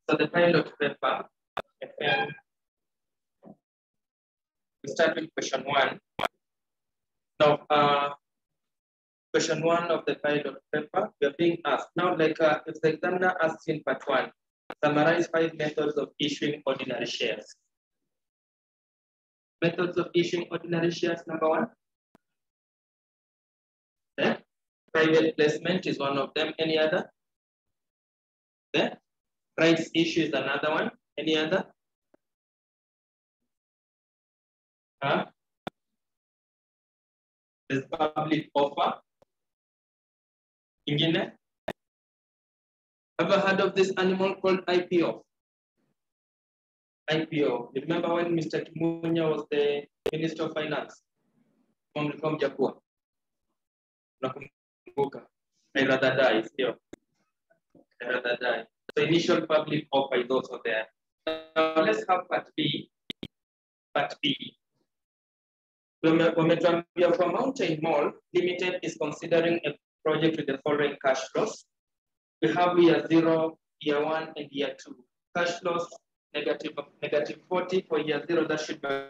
So the pilot paper, FM, we start with question 1. Now, question 1 of the pilot paper, we are being asked. Now, if the examiner asks in part 1, summarize 5 methods of issuing ordinary shares. Methods of issuing ordinary shares, number 1. Okay. Private placement is one of them. Any other? Okay. Rights issue is another one. Any other? There's public offer. Ingine? Ever heard of this animal called IPO? IPO. You remember when Mr. Kimunya was the Minister of Finance? I rather die still. I rather die. So initial public offer is also there. Now let's have part B. Part B. For Mountain Mall Limited is considering a project with the following cash flows. We have year 0, year 1, and year 2. Cash flows negative 40 for year 0. That should be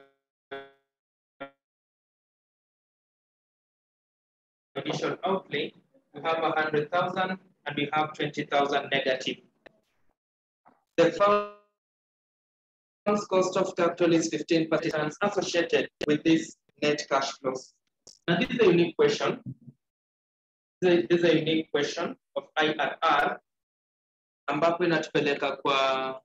initial outlay. We have 100,000 and we have 20,000 negative. The firm's cost of capital is 15% associated with this net cash flows. Now this is a unique question. This is a unique question of IRR. Ambapo inatupeleka kwa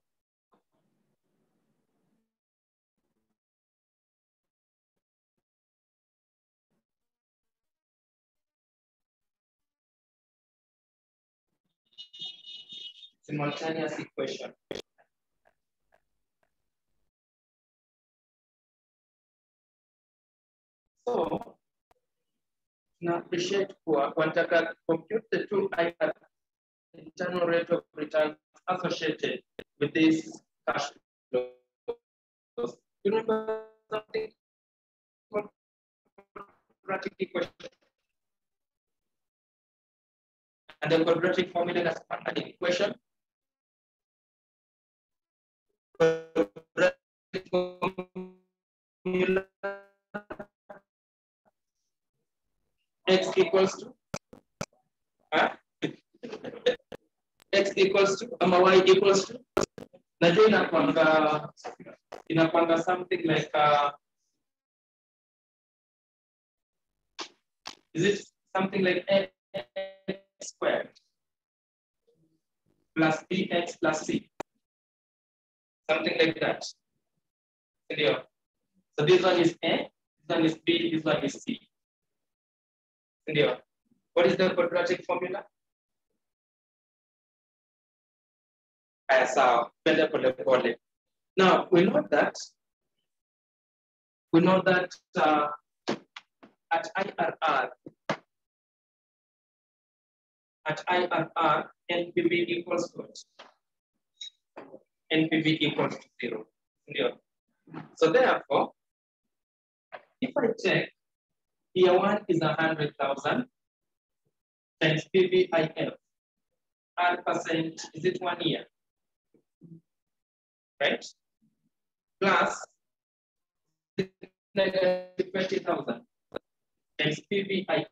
simultaneous equation. So, now appreciate wanataka compute the two IRR, internal rate of return associated with this cash flow. You remember something called quadratic equation? And the quadratic formula that's an equation. Quadratic formula x equals to x equals to y equals to najua inakwanga something like is it something like x squared plus bx plus c, something like that. So this one is a, this one is b, this one is c. What is the quadratic formula? Now we know that at IRR, NPV equals what? NPV equals to 0. So therefore, if I check year 1 is 100,000 times PVIF, R% is it 1 year? Right? Plus negative 20,000 times PVIF,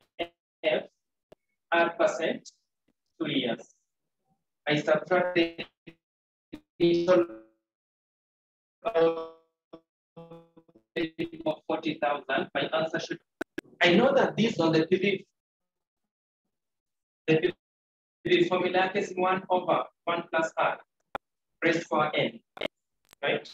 R% 2 years. I subtract the initial of 40,000. My answer should. I know that this on the PV formula is 1 over 1 plus R raised for n, right?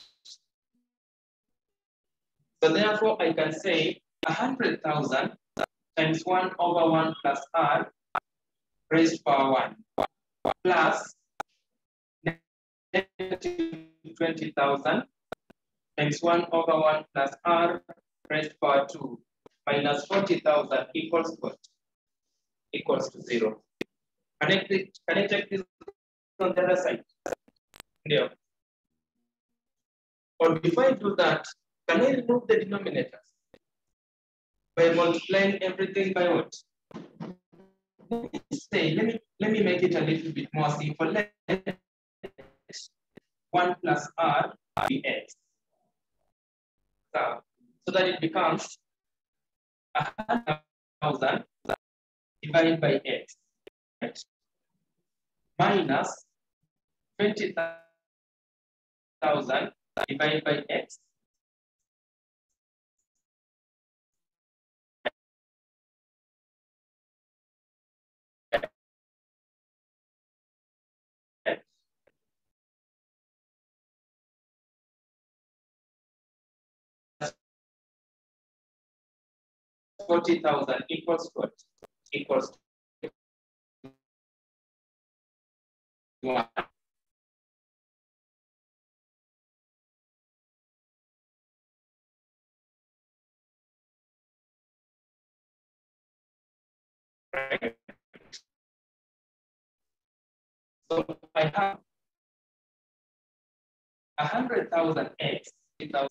So therefore, I can say 100,000 times 1 over 1 plus R raised power 1 plus negative 20,000 times 1 over 1 plus R raised power 2 minus 40,000 equals what? Equals to 0. Can I check this on the other side? Yeah. Or before I do that, can I remove the denominators by multiplying everything by what? Let me make it a little bit more simple. Let's 1 plus r dx. So that it becomes 100,000 divided by x, right? Minus 20,000 divided by x. X. 40,000 equals what? Equals 1. Right? So I have 100,000 x without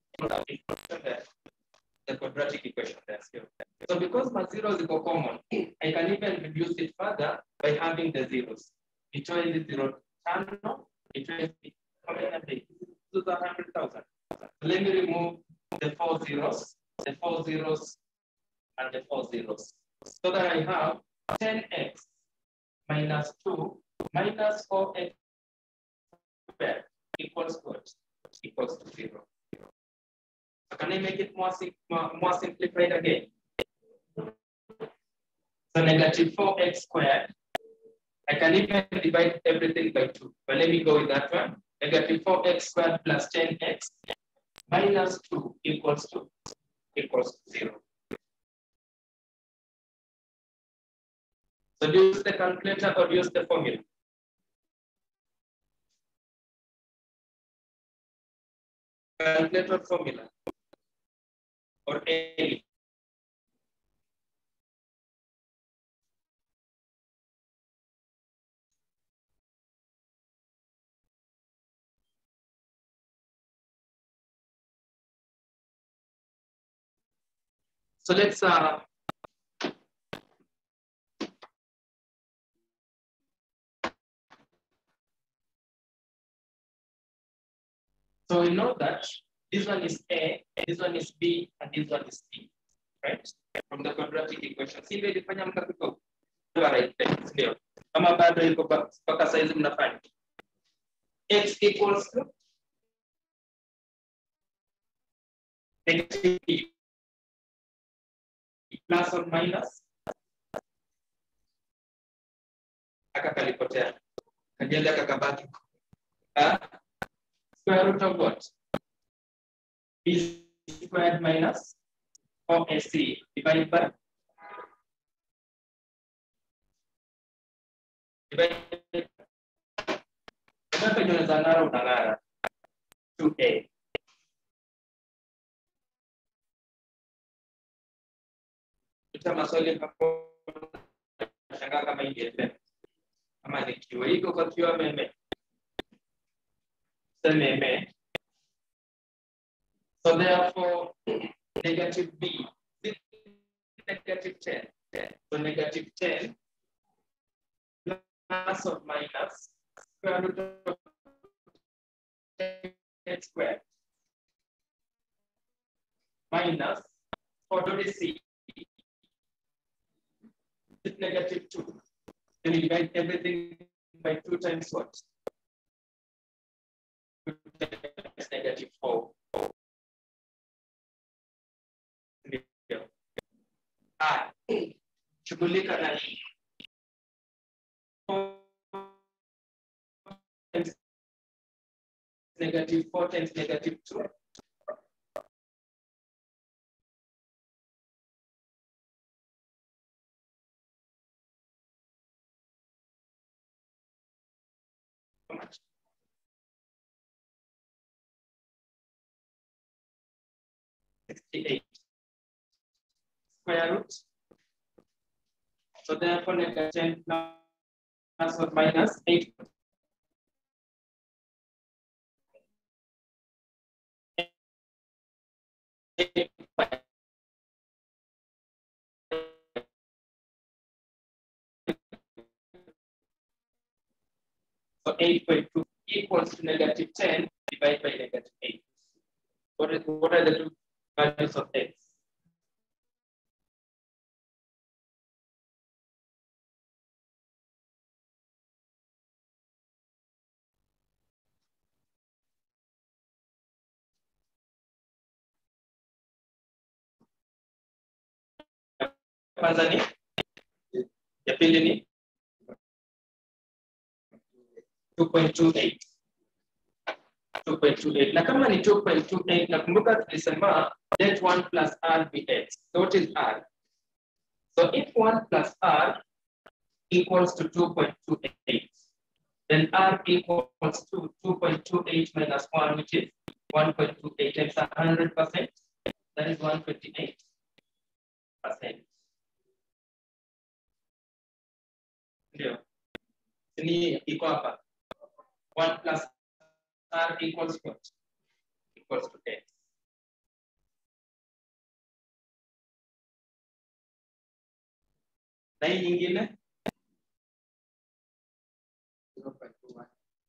the quadratic equation there still. So because my zeros are common, I can even reduce it further by having the zeros. It joins the 0 channel, it joins the 100,000. Let me remove the 4 zeros, and the 4 zeros. So that I have 10x minus 2 minus 4x squared equals what? Equals to 0. So can I make it more simplified again? So negative 4x squared. I can even divide everything by 2. But let me go with that one. Negative 4x squared plus 10x minus 2 equals to 0. So do you use the calculator or use the formula? Calculator formula or any. So let's so we know that this one is A, this one is B, and this one is C, right? From the quadratic equation. Si ndio ilifanya mkapiko? Right, ndio. Kama bado iko mpaka size mnafanya. X equals to negative E plus or minus akakalipotea. Kajienda kakabaki. Square root of what? B squared minus 4AC divided by unang'ara 2A. Kita maswali hapo nashangaa kama ingefanya. Kama ni kiwa iko kwa kiwa meme. Meme. So therefore negative B negative 10. So negative 10 plus or minus square root of x squared minus 4C with negative 2. Then you divide everything by 2 times what? 2 times negative 4. Shughulika na hii. 4 times negative 4 times negative 2. How much? 68. Square root. So therefore negative 10 plus or minus 8. So 8.2 equals to -10 divided by -8. What are the two values of x? Kwanza ni ya pili ni 2.28. 2.28. Na kama ni 2.28, nakumbuka tulisema let 1 plus r be x. So what is r? So if 1 plus r equals to 2.28, then r equals to 2.28 minus 1, which is 1.28 times 100%. That is 128%. Ndio. Ni iko hapa. 1 plus r equals what? Equals to x. Na hii nyingine 0.21.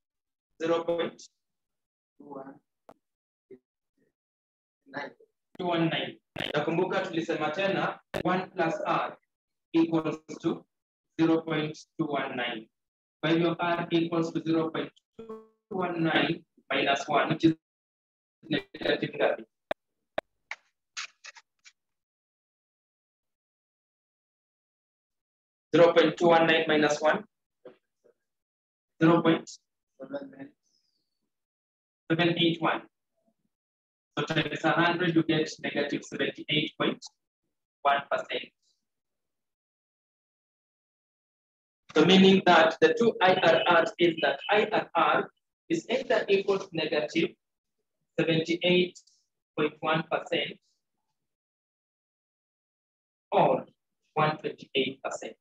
219. Nakumbuka tulisema tena 1 plus r equals to 0.219. Kwa hivyo r equals to 0.219 minus 1, which is negative ngapi? (0.219 minus 1) 0.781. So times 100, you get negative 78.1%. So meaning that the two IRRs is that IRR is either equal to negative 78.1% or 128%.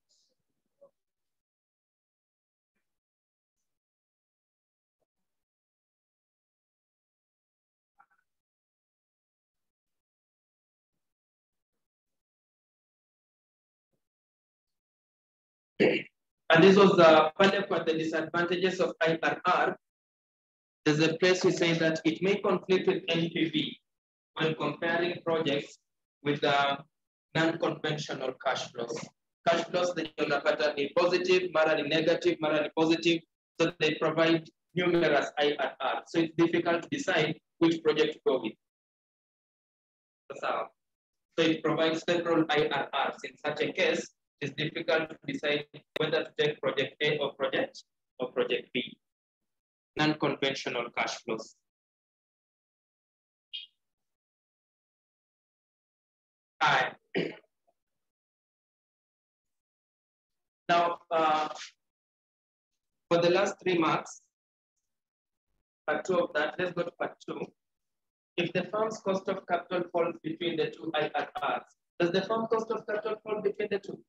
And this was the disadvantages of IRR. There's a place we say that it may conflict with NPV when comparing projects with non-conventional cash flows. Cash flows that you are positive, mara negative, mara positive, so they provide numerous IRR. So it's difficult to decide which project to go with. So it provides several IRRs. In such a case, it's difficult to decide whether to take project A or project B. Non-conventional cash flows. Now, for the last 3 marks, part 2 of that, let's go to part 2. If the firm's cost of capital falls between the two IRRs, does the firm cost of capital fall between the two?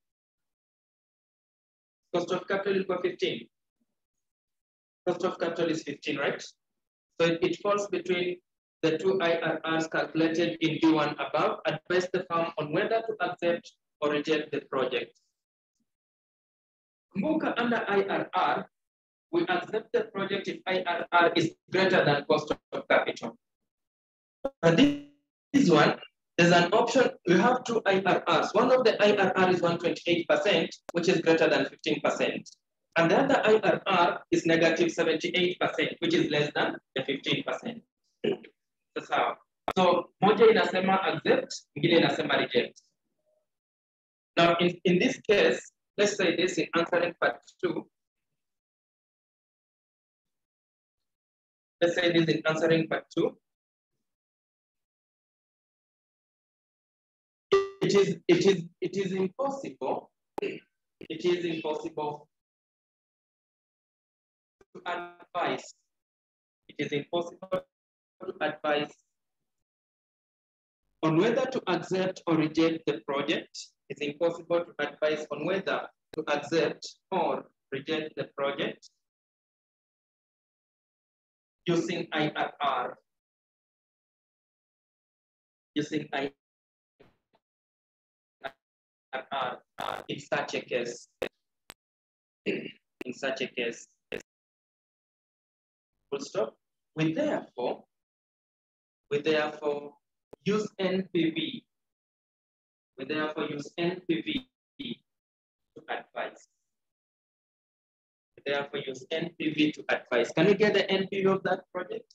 Cost of capital is 15. Cost of capital is 15, right? So it falls between the two IRRs calculated in B1 above. Advise the firm on whether to accept or reject the project. Kumbuka, under IRR, we accept the project if IRR is greater than cost of capital. And this one, there's an option. We have two IRRs. One of the IRR is 128%, which is greater than 15%. And the other IRR is negative 78%, which is less than the 15%. That's how. So, moja inasema accept, ingine inasema reject. Now, in this case, let's say this in answering part 2. Let's say this in answering part 2. It is impossible. It is impossible to advise. It is impossible to advise on whether to accept or reject the project. It's impossible to advise on whether to accept or reject the project using IRR. Using IRR in such a case. In such a case. full stop. We therefore use NPV. We therefore use NPV to advise. We therefore use NPV to advise. Can you get the NPV of that project?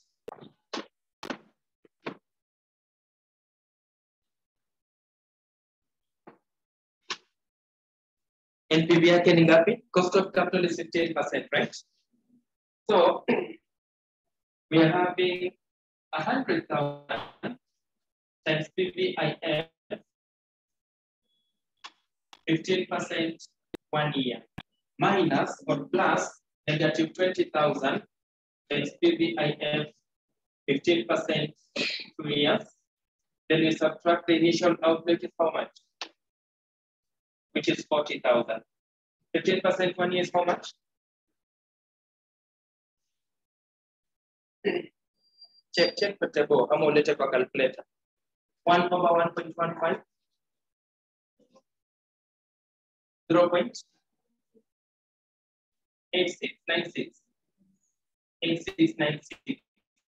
NPV yake ni ngapi? Cost of capital is 15%, right? So we are having 100,000 times PVIF, 15% 1 year, minus or plus negative 20,000 times PVIF, 15% 2 years. Then we subtract the initial outlay is how much? Which is 40,000. 15% 1 year is how much? Check the table. I'm going to take a calculator. 1 over 1.15. 0.8696. 8696.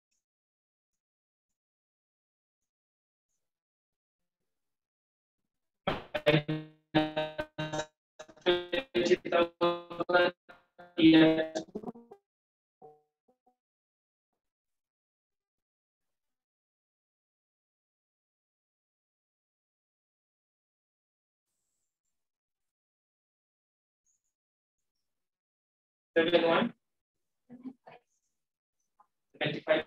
Seven one 25.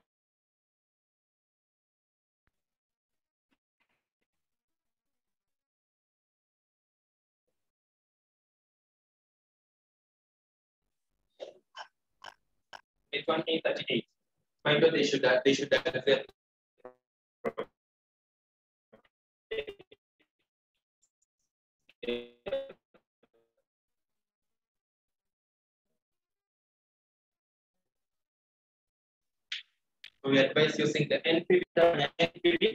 It's 1838. My God, they should have said. We advise using the NPV and NPV.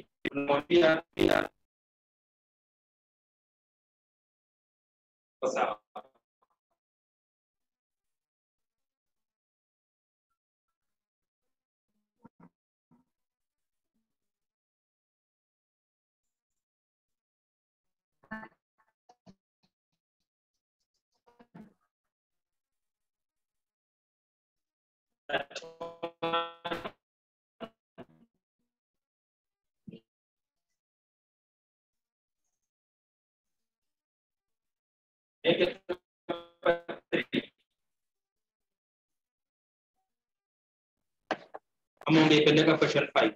Among the question 5.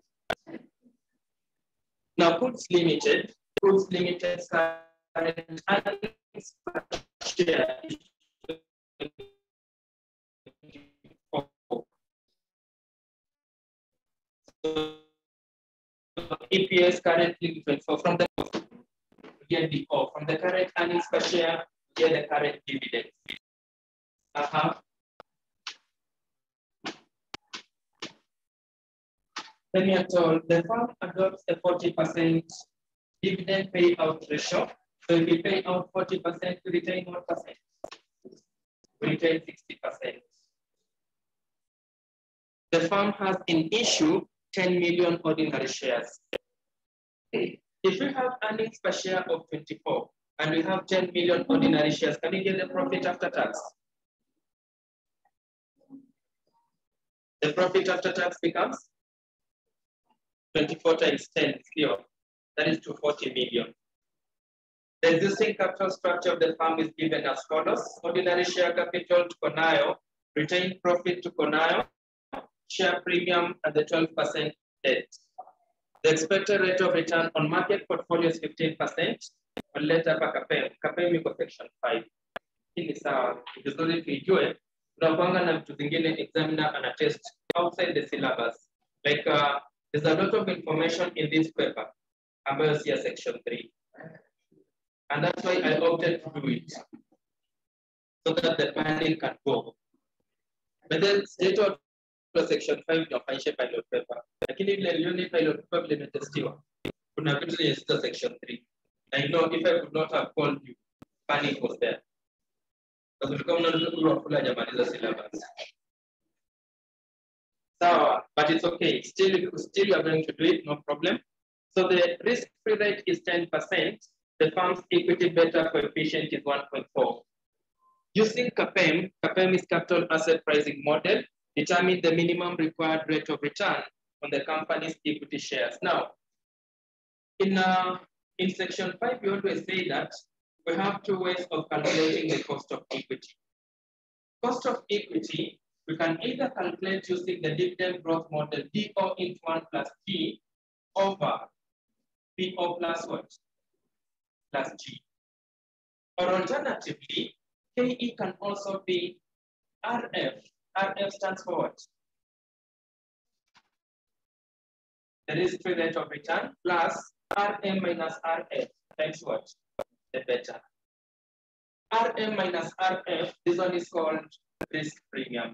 Now, Foods Limited current earnings per share is EPS currently 24 from the from the current earnings per share, get the current dividend. Then we are told the firm adopts a 40% dividend payout ratio. So if we pay out 40%, we retain 1%. We retain 60%. The firm has in issue 10 million ordinary shares. If we have earnings per share of 24 and we have 10 million ordinary shares, can we get the profit after tax? The profit after tax becomes 24 times 10 is clear. That is 240 million. The existing capital structure of the firm is given as follows. Ordinary share capital to Conayo, retained profit to Conayo, share premium at the 12% debt. The expected rate of return on market portfolio is 15%. But later Kapem iko section 5. Hili sawa, vizuri tuijue. Tunapanga na vitu zingine examiner and test outside the syllabus. Like there's a lot of information in this paper about section 3. And that's why I opted to do it. So that the planning can go. But then state out section 5 ya financial pilot paper. Lakini vile lioni pilot paper vile imetestiwa. Kuna vitu zenye sita section 3. I know if I could not have called you, panic was there. Because we come to the syllabus. So, but it's okay. Still you are going to do it, no problem. So the risk-free rate is 10%. The firm's equity beta coefficient is 1.4. Using CAPM is capital asset pricing model, determine the minimum required rate of return on the company's equity shares. Now, in section 5, we always say that we have two ways of calculating the cost of equity. Cost of equity, we can either calculate using the dividend growth model, DO into 1 plus G over PO plus what? Plus G. Or alternatively, KE can also be RF. RF stands for what? The risk-free rate of return plus RM minus RF times what? The beta. RM minus RF, this one is called risk premium.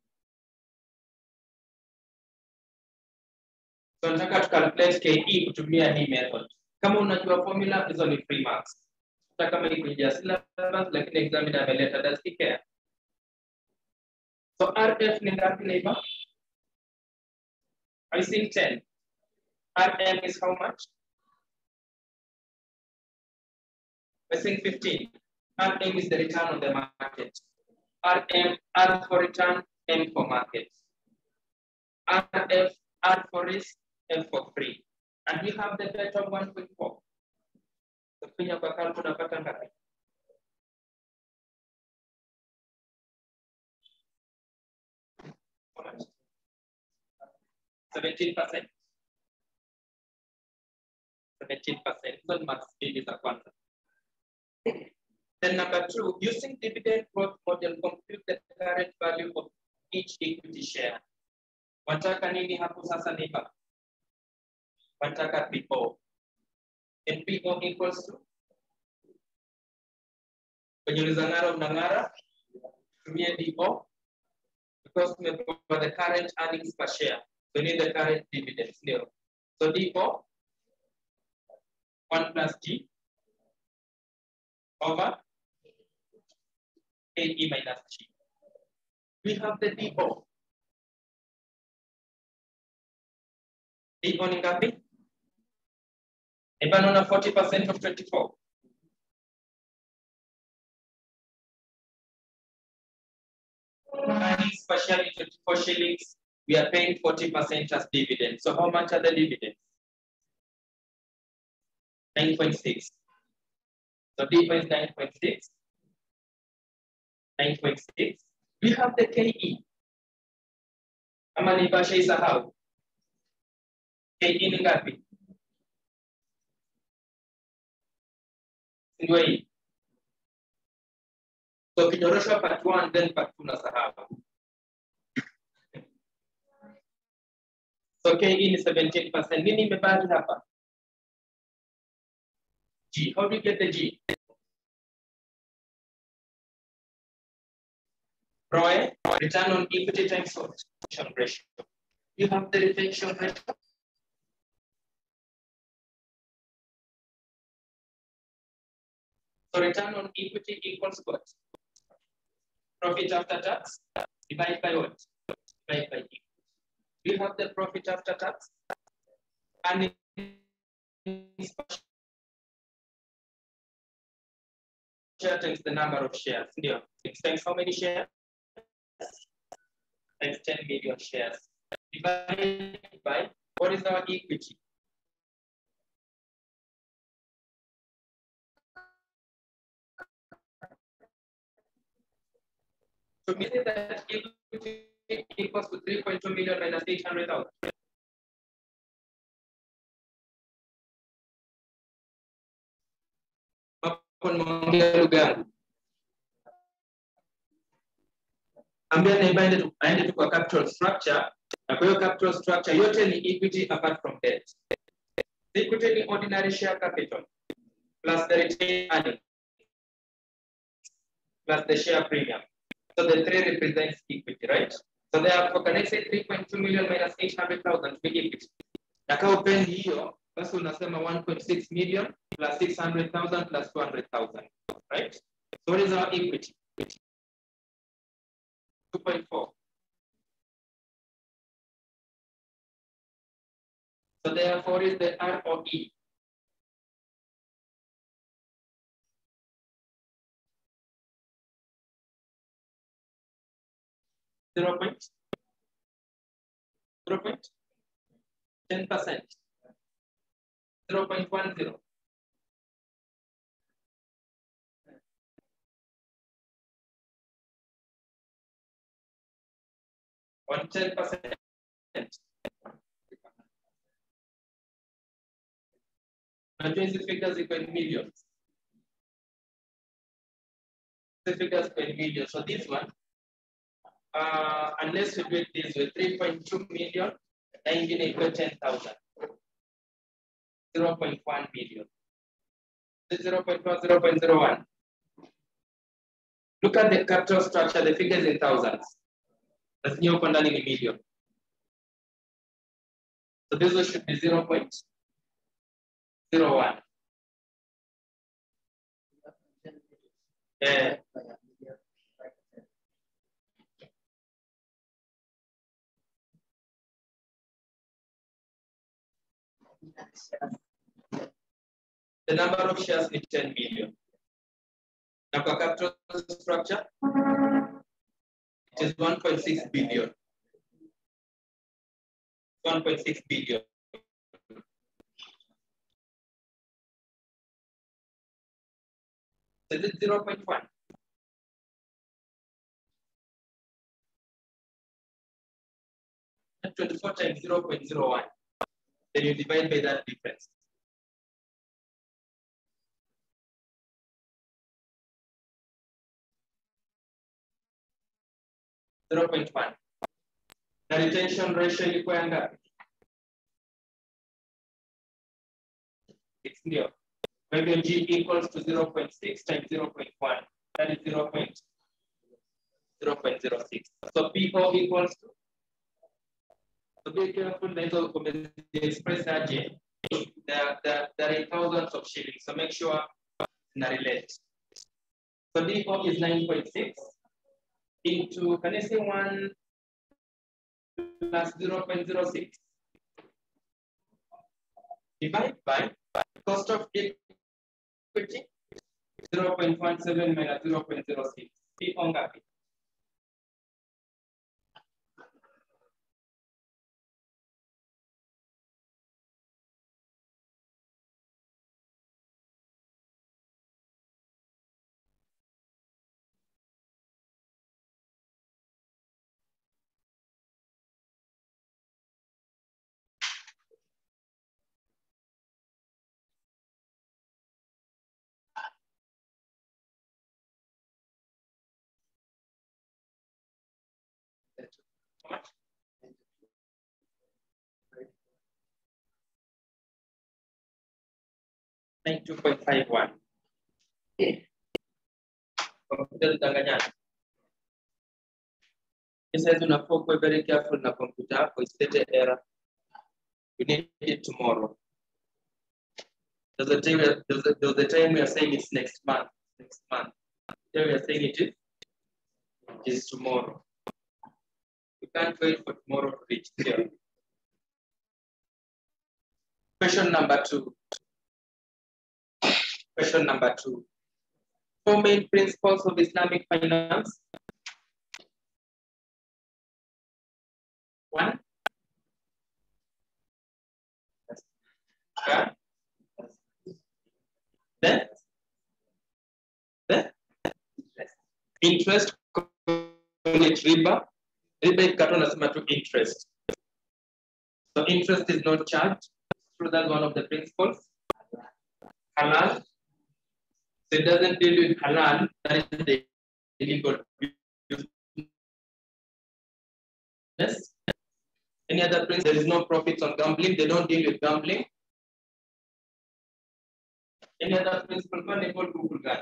So nataka to calculate KE kutumia hii method. Kama unajua formula, hizo ni free marks. Hata kama ikuja syllabus, lakini examiner ameleta, does he care? So RF ni ngapi neighbor? I think 10. RM is how much? I think 15. RM is the return on the market. R for return, M for market. RF, R for risk, M for free. And we have the beta of 1.4. So kwenye kwa kalku unapata ngapi? How much? 17%. 17%. So max is a quantum. Then number 2, using dividend growth model, compute the current value of each equity share. Wataka nini hapo sasa neighbor? Wataka PO. And PO equals to? Kwenye ulizangara unangara, tumia DO, because for the current earnings per share, we need the current dividends. So DO, 1 plus G over KE minus G. We have the DO. DO ni ngapi? Even on 40% of 24. Earnings per share is 24 shillings. We are paying 40% as dividends. So how much are the dividends? 9.6. So D is 9.6. 9.6. We have the KE. Ama nibasha isahau. KE ni ngapi? Ndio hii. So kinyorosha part 1 then part 2 na sahau. So KE ni 17%. Nini imebaki hapa? G. How do you get the G? ROE, return on equity times what? Retention ratio. You have the retention ratio. So return on equity equals what? Profit after tax divided by what? Divided by equity. You have the profit after tax and share times the number of shares. It times how many shares? Times 10 million shares. Divided by what is our equity? So we say that equity equals to 3.2 million minus 800,000. Ambia neighbor aende tu kwa capital structure, na kwa hiyo capital structure yote ni equity apart from debt. Equity ni ordinary share capital plus the retained earnings plus the share premium. So the 3 represents equity, right? So therefore, can I say 3.2 million minus 800,000 to be equity? Na kama upendi hiyo, basi unasema 1.6 million plus 600,000 plus 200,000, right? So what is our equity? 2.4. So therefore is the ROE. Zero point 10%. 0.10. On 10%. And the figures equal in millions. The figures equal in millions. So this one, unless we do it this way, 3.2 million, 19 equal 10,000. 0.1 million. 0.4, 0.01. Look at the capital structure, the figures in thousands. That's new in million. So this one should be 0.01. The number of shares is 10 million. Now, capital structure, it is 1.6 billion. 1.6 billion. So this is 0.1. And 24 times 0.01. Then you divide by that difference. .1. The retention ratio equal to it's new. When G equals to 0.6 times 0.1, that is 0.06. So PO equals to, so be careful, the express that there are thousands of shillings, so make sure it's relate. So PO is 9.6 into, can I say 1 plus 0.06? Divide by cost of equity 0.17 minus 0.06. PO ngapi? How much? 92.51. Computer zitanganyana. It says unafaa kuwa very careful na computer yako isipate error. You need it tomorrow. There's a time we are saying it's next month. Next month. Here we are saying it is tomorrow. You can't wait for tomorrow to reach here. Question number 2. Question number 2. 4 main principles of Islamic finance. 1. Then interest, call it riba. Riba is to interest. So interest is not charged. So that's one of the principles. Halal. So it doesn't deal with halal. That is the illegal business. Any other principle? There is no profits on gambling. They don't deal with gambling. Any other principle? They call Google Gun.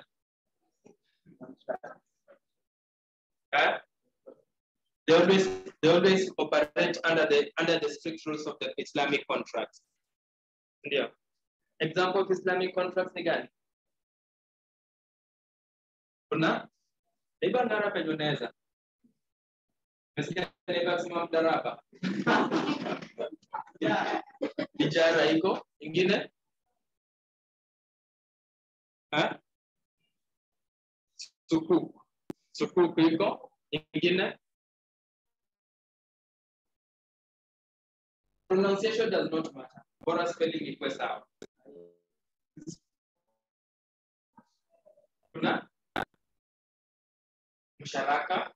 They always operate under the strict rules of the Islamic contracts. Yeah. Example of Islamic contracts again. Kuna iba nara pejoneza. Mesikia nega sima mdaraba. Yeah. Bijara iko ingine? Ha? Sukuk. Sukuk iko ingine? Pronunciation does not matter. Bora spelling ikuwe sawa. Kuna msharaka.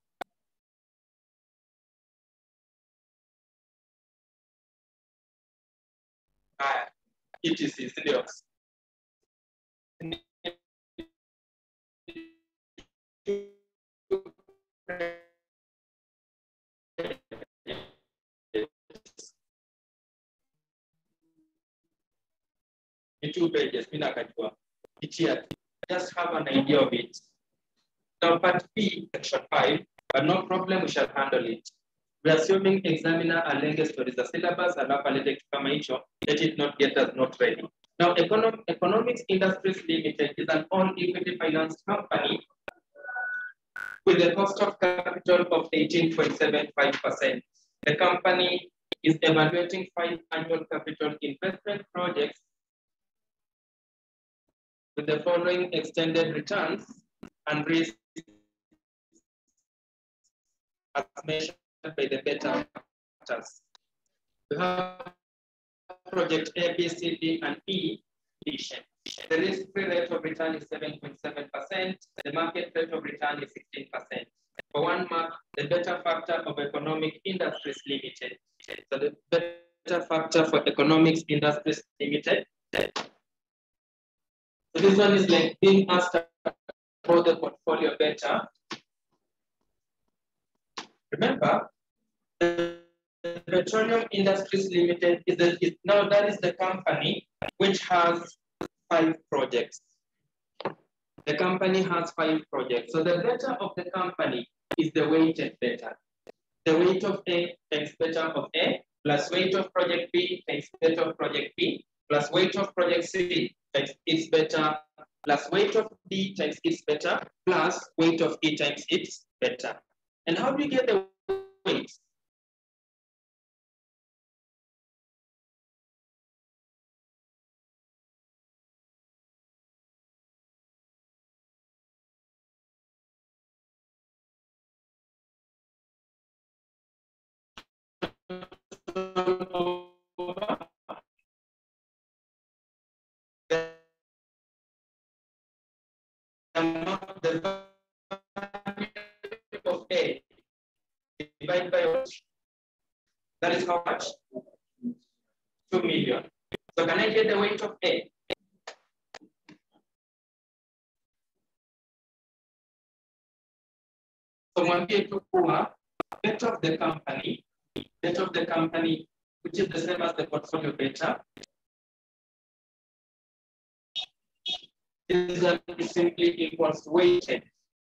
Haya, ETC, ndio. In 2 pages, just have an idea of it. Now, part B, section 5, but no problem, we shall handle it. We are assuming examiner alenge stories the syllabus alafu alete kitu kama hicho, let it not get us not ready. Now, Economics Industries Limited is an all-equity finance company with a cost of capital of 18.75%. The company is evaluating 5 annual capital investment projects with the following extended returns and risks as mentioned by the beta factors. We have project A, B, C, D, and E edition. The risk-free rate of return is 7.7%. The market rate of return is 16%. For 1 mark, the beta factor of Economic Industries Limited. So the beta factor for Economics Industries Limited. So this one is like being asked about the portfolio beta. Remember, the Petroleum Industries Limited is the company which has 5 projects. The company has 5 projects. So the beta of the company is the weighted beta. The weight of A times beta of A plus weight of project B times beta of project B plus weight of project C times its beta plus weight of D times its beta plus weight of E times its beta. And how do you get the weights? The value of A divided by which? That is how much? 2 million. So can I get the weight of A? So mwambie tu kuwa beta of the company, which is the same as the portfolio beta, is simply equals to weighted.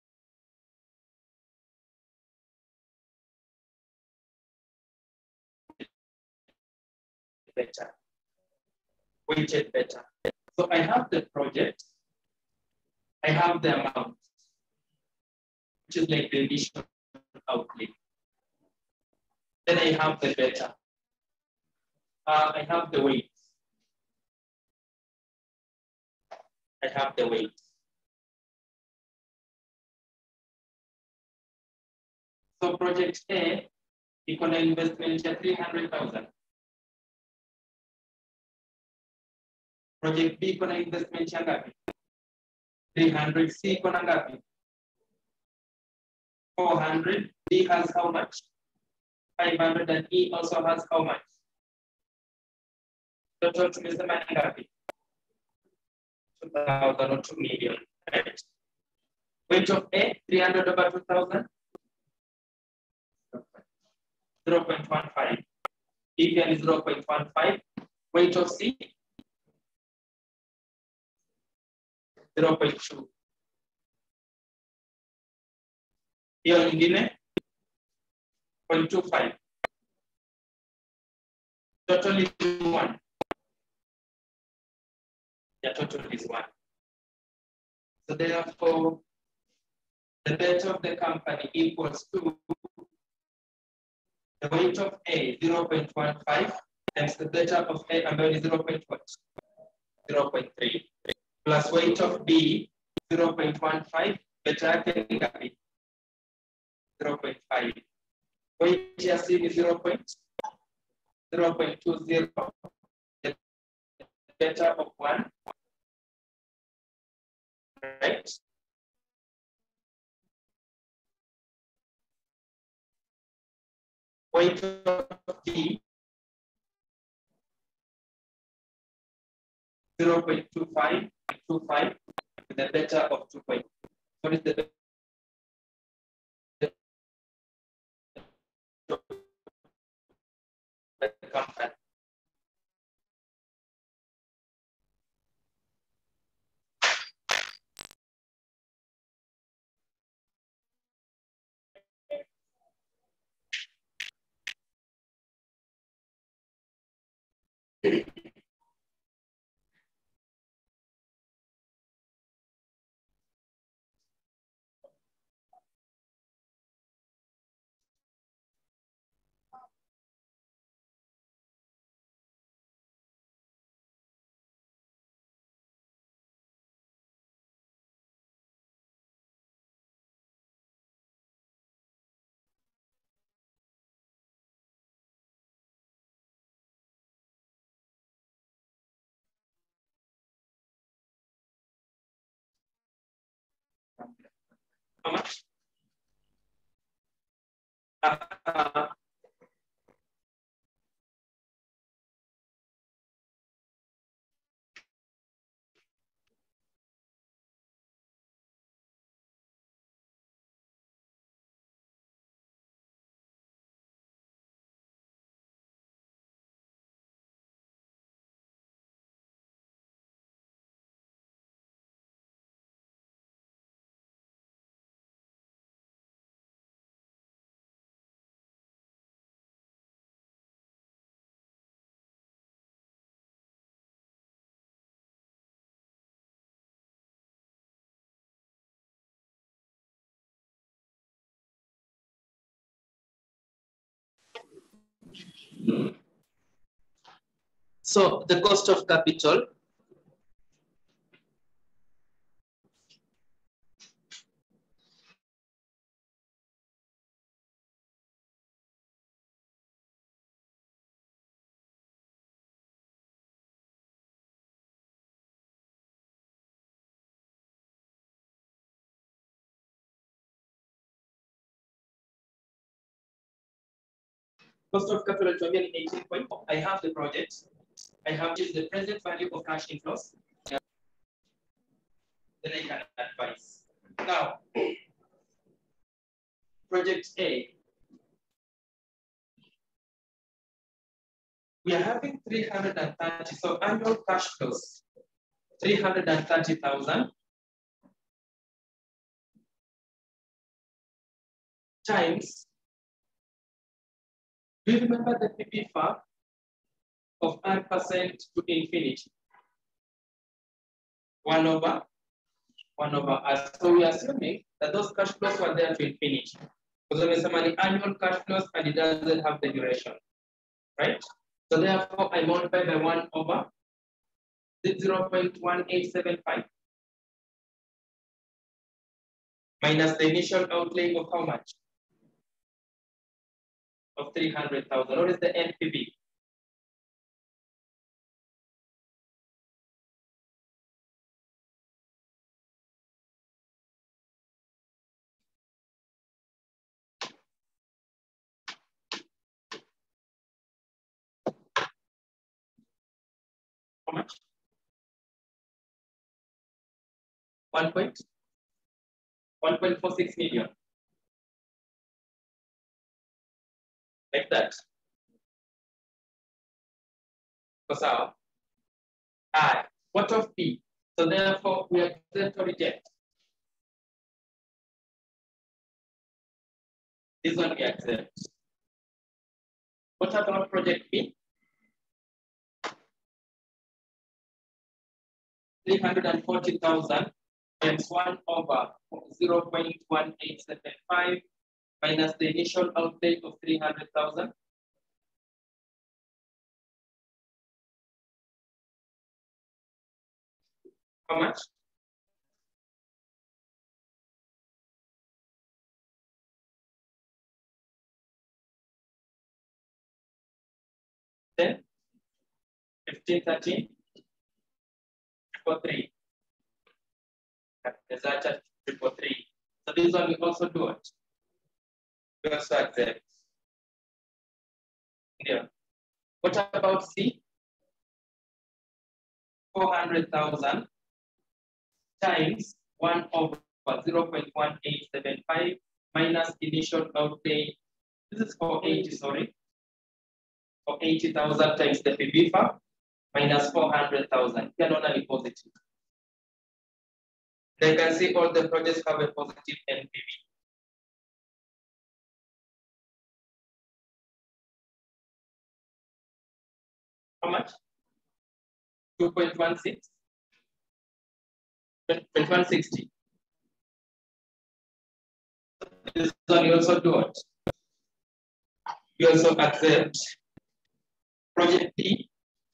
Beta. Weighted beta. So I have the project, I have the amount, which is like the initial outlay. Then I have the beta. I have the weight. I have the weight. So project A, equal investment 300,000. Project B kuna investment ya ngapi? 300. C kuna ngapi? 400. D has how much? 500, and E also has how much? Total tumesema ni ngapi? 2,000 or 2 million. Right? Weight of A, 300 over 2,000? 0.15. EPN is 0.15. Weight of C? 0.2. Hiyo nyingine 0.25. Total is 1. The total is 1. So therefore, the beta of the company equals to the weight of A, 0.15, times the beta of A ambayo ni 0.3 plus weight of B 0.15, beta yake ni ngapi? 0.5. Weight ya C ni 0.20, the beta of 1, right? Weight of D 0.25 with a beta of 2. What is the compound? How much? So the cost of capital to be 18.4. I have the project. I have the present value of cash inflows. Then I can advise. Now, project A. We are having 330, so annual cash flows, 330,000 times. Do you remember the PPFA of R% to infinity? 1 over R. So we are assuming that those cash flows were there to infinity. Because when somebody annual cash flows and it doesn't have the duration, right? So therefore, I multiply by 1 over 0.1875 minus the initial outlay of how much? Of 300,000. What is the NPV? How much? 1.46 million. Like that. So, I. What of P? So therefore, we are exempt to reject. This one we accept. What about project B? 340,000 times 1 over 0.1875 minus the initial outlay of 300,000. How much? Then 15, 13, 3. There's that 3. So this one we also do it. We also accept. Yeah. What about C? 400,000 times 1 over 0.1875 minus initial outlay. This is for 80, sorry. For 80,000 times the PBFA minus 400,000. Can only positive. They can see all the projects have a positive NPV. How much? 2.16? 2160. This one you also do it. You also accept project B.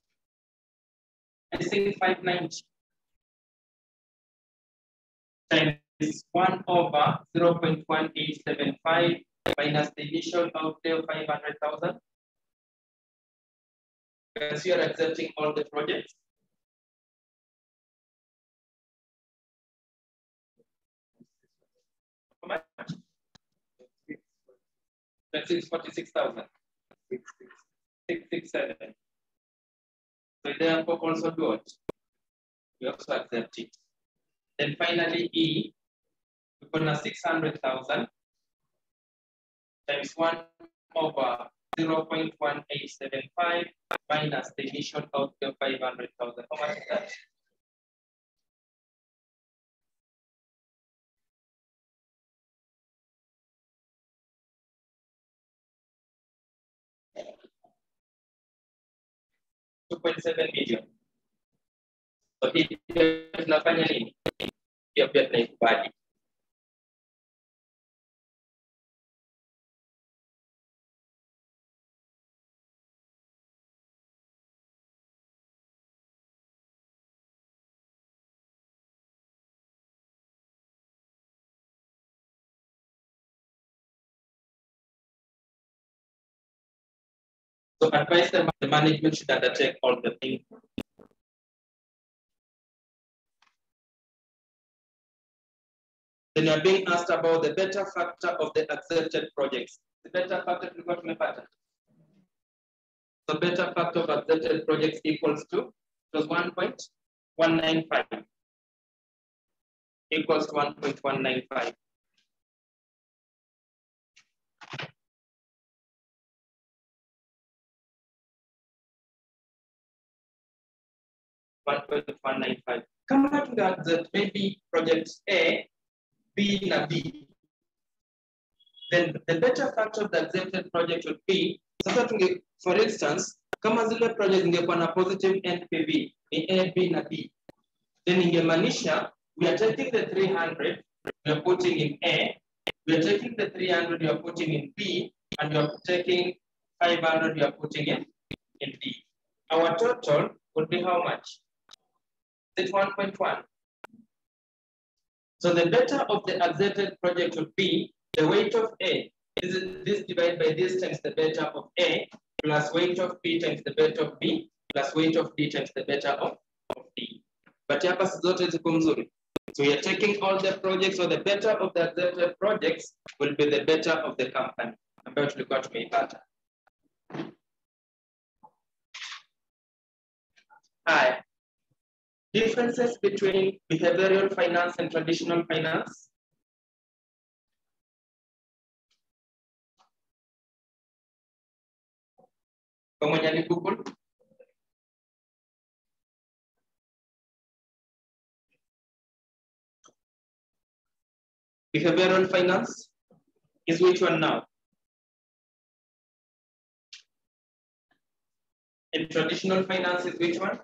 I think 590 times 1 over 0.1875 minus the initial outlay of 500,000. Because you are accepting all the projects. How much? 646,000. 667. So therefore also do it. We also accept it. Then finally E, we're gonna 600,000 times 1 over 0.1875 minus the initial outlay of 500,000. How much is that? $2.7 million. So hii tunafanya nini? Hiyo pia tunaikubali. So advise them the management should undertake all the things. Then you are being asked about the beta factor of the accepted projects. The beta factor is what we pattern. So beta factor of accepted projects equals to, it was 1.195 equals to 1.195. Come back to that maybe project A, B, and B. Then the beta factor of the accepted project would be, for instance, kama zile project ingekuwa na positive NPV in A, B, and B. Then ingemaanisha, we are taking the 300, we are putting in A, we are taking the 300, we are putting in B, and we are taking 500, we are putting in D. Our total would be how much? It's 1.1. So the beta of the accepted project would be the weight of A. This divided by this times the beta of A plus weight of B times the beta of B plus weight of D times the beta of D. But hapa zote ziko mzuri. So we are taking all the projects, so the beta of the accepted projects will be the beta of the company. Ambayo tulikuwa tumeipata. Haya. Differences between behavioral finance and traditional finance. Pamoja ni Google. Behavioral finance is which one now? And traditional finance is which one?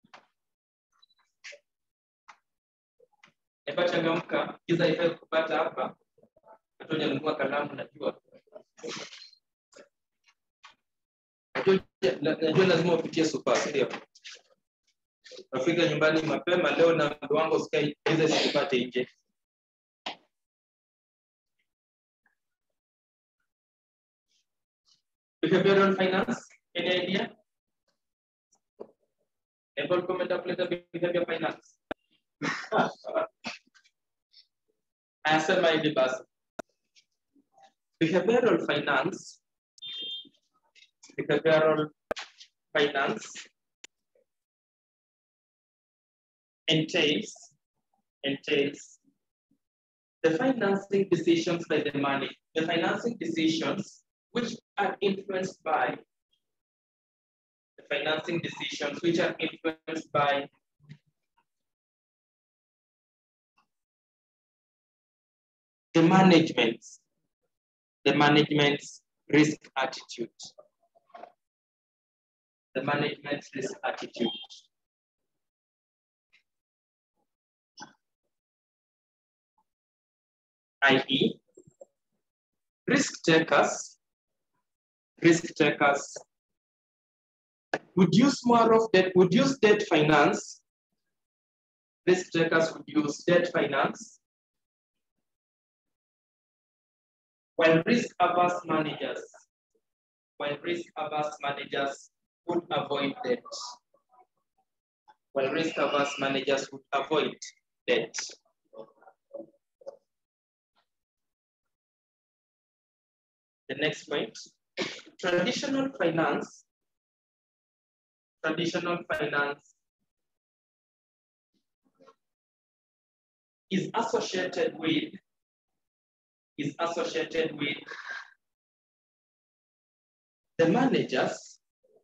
Epa changamka, kiza ifai kupata hapa. Atoja nunua kalamu najua. Najua lazima upitie super, ndio. Nafika nyumbani mapema leo na mdo wangu sky hizo sipate nje. Behavioral finance, any idea? Able to comment up later behavior finance. I said my bus. Behavioral finance entails the financing decisions by the money, the financing decisions which are influenced by the management's risk attitude. The management's risk attitude. I.e., risk takers would use debt finance. Risk takers would use debt finance, while risk-averse managers would avoid debt. The next point, traditional finance is associated with the managers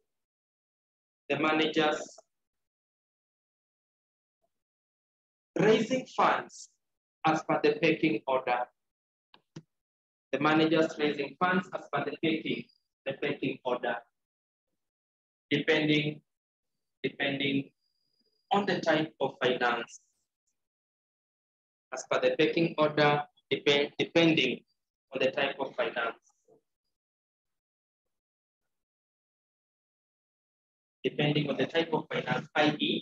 raising funds as per the pecking order. The managers raising funds as per the pecking order, depending on the type of finance. As per the pecking order, depending on the type of finance. Depending on the type of finance, i.e.,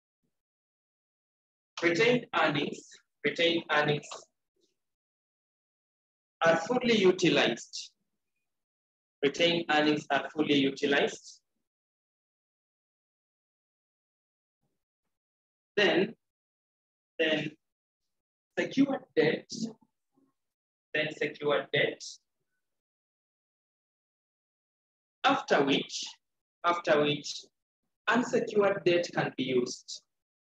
retained earnings are fully utilized. Retained earnings are fully utilized. Then secured debt. After which unsecured debt can be used.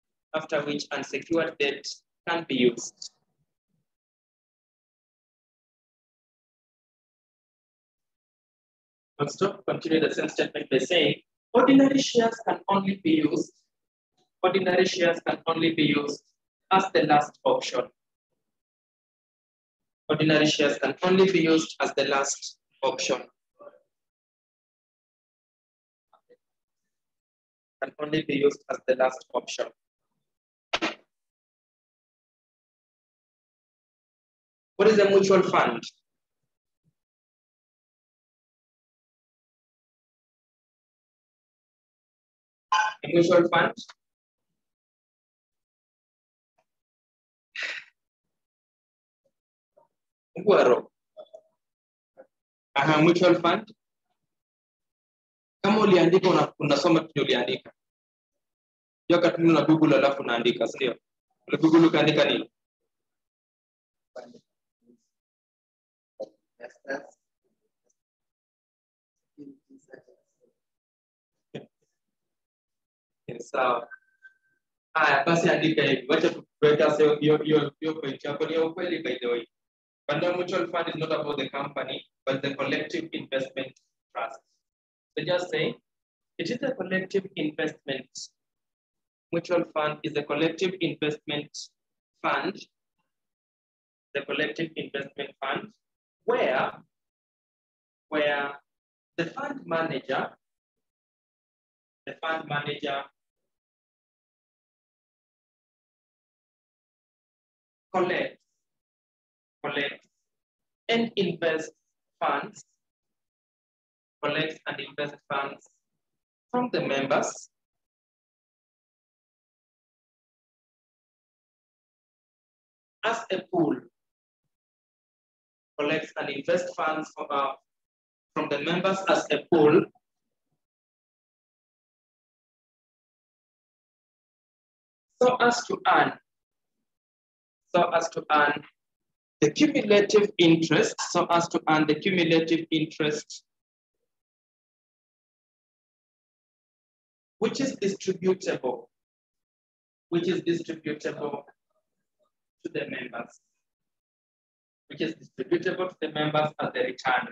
Let's continue the same statement by saying ordinary shares can only be used as the last option. Ordinary shares can only be used as the last option. What is a mutual fund? A mutual fund mutual fund. Kama uliandika unasoma kitu uliandika. Hiyo katuni na Google alafu unaandika, sio? Ule Google ukaandika nini? Sawa. Haya, basi andika hivi. Wacha tuweka hiyo point yako ni ukweli by the way. But mutual fund is not about the company, but the collective investment trust. So just say, it is a collective investment. Mutual fund is a collective investment fund. The collective investment fund where the fund manager collects and invests funds, from the members as a pool collects and invests funds from the members as a pool, so as to earn the cumulative interest, which is distributable to the members, as a return.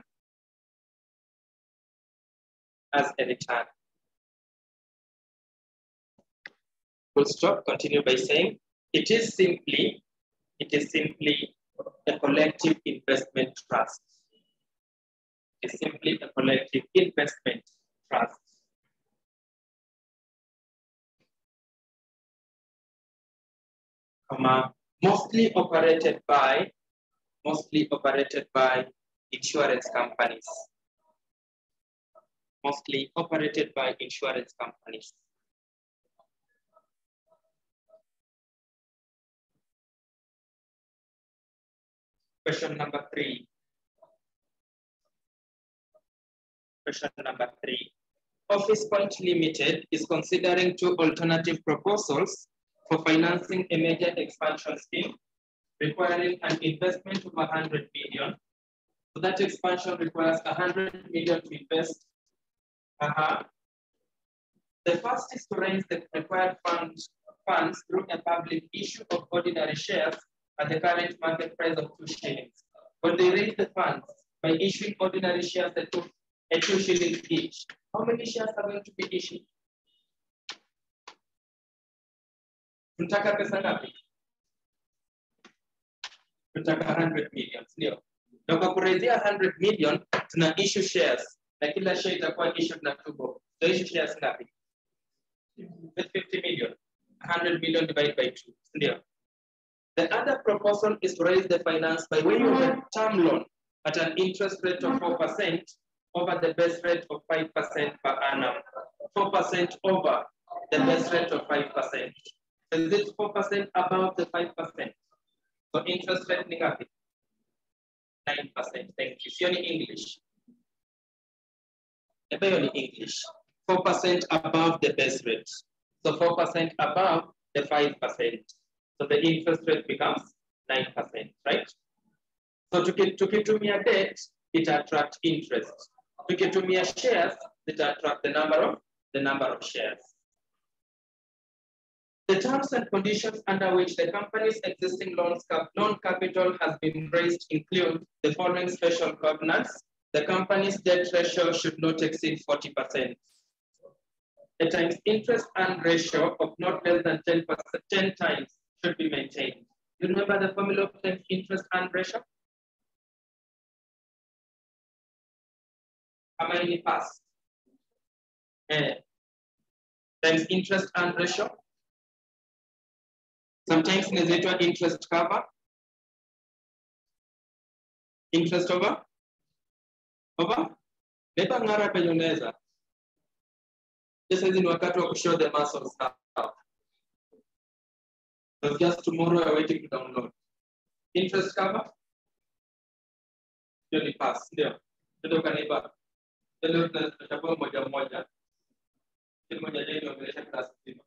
Full stop. Continue by saying it is simply a collective investment trust. It's simply a collective investment trust. Mostly operated by insurance companies. Question number 3. Office Point Limited is considering 2 alternative proposals for financing a major expansion scheme requiring an investment of 100 million. So that expansion requires 100 million to invest. The first is to raise the required funds through a public issue of ordinary shares at the current market price of 2 shillings. When they raise the funds by issuing ordinary shares at 2 shillings each, how many shares are going to be issued? Tunataka pesa ngapi? Tunataka 100 million, ndio. Na kwa kurejea 100 million, tuna issue shares. Na kila share itakuwa issued na 2 bob. So issue shares ngapi? With 50 million. 100 million divided by 2, ndio. The other proposal is to raise the finance by way of a term loan at an interest rate of 4% over the base rate of 5% per annum. 4% over the base rate of 5%. Is it 4% above the 5%? So interest rate ni ngapi? 9%. Thank you. Sio ni English. Ebe ni English. 4% above the base rate. So 4% above the 5%. So the interest rate becomes 9%, right? So tukitumia debt, it attracts interest. Tukitumia shares, it attracts the number of shares. The terms and conditions under which the company's existing loan capital has been raised include the following special covenants. The company's debt ratio should not exceed 40%. A times interest earned ratio of not less than 10 times should be maintained. You remember the formula of times interest earned ratio? How many pass? Times interest earned ratio. Sometimes inaitwa interest cover. Interest over? Leta ngara penyoneza. This is in wakati wa show the muscles now. So just tomorrow we're waiting to download. Interest cover? Really pass. Ndio. Ndio kanipa. Ndio tunachukua moja. Kile moja leo ongelesha class nzima.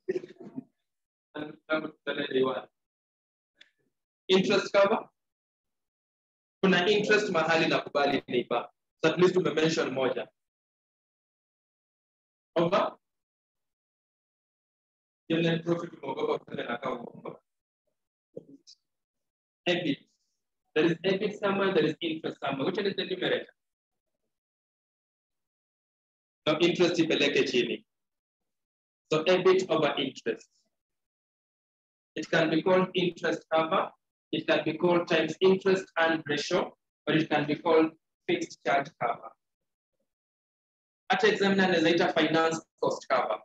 Interest cover? Kuna interest mahali na kubali nipa. So at least mention moja. Over? Your net profit will go up to the account. EBIT. There is EBIT somewhere, there is interest somewhere. Which one is the numerator? No, interest ipeleke chini. So EBIT over interest. It can be called interest cover. It can be called times interest earned ratio, or it can be called fixed charge cover. At examiner later finance cost cover.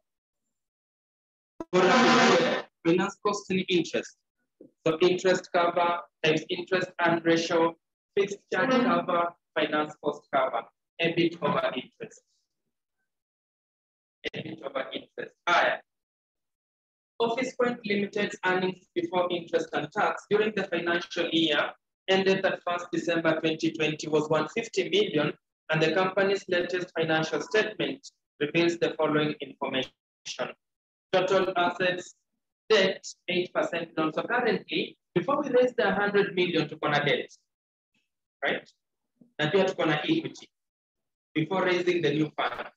Finance cost and interest. So interest cover times interest earned ratio, fixed charge cover, finance cost cover, EBIT over interest. EBIT over interest. Higher. Office Point Limited's earnings before interest and tax during the financial year ended at 1st December 2020 was 150 million, and the company's latest financial statement reveals the following information. Total assets, debt, 8% loan. So currently, before we raise the 100 million to Kona debt, right? And we have to Kona equity before raising the new funds.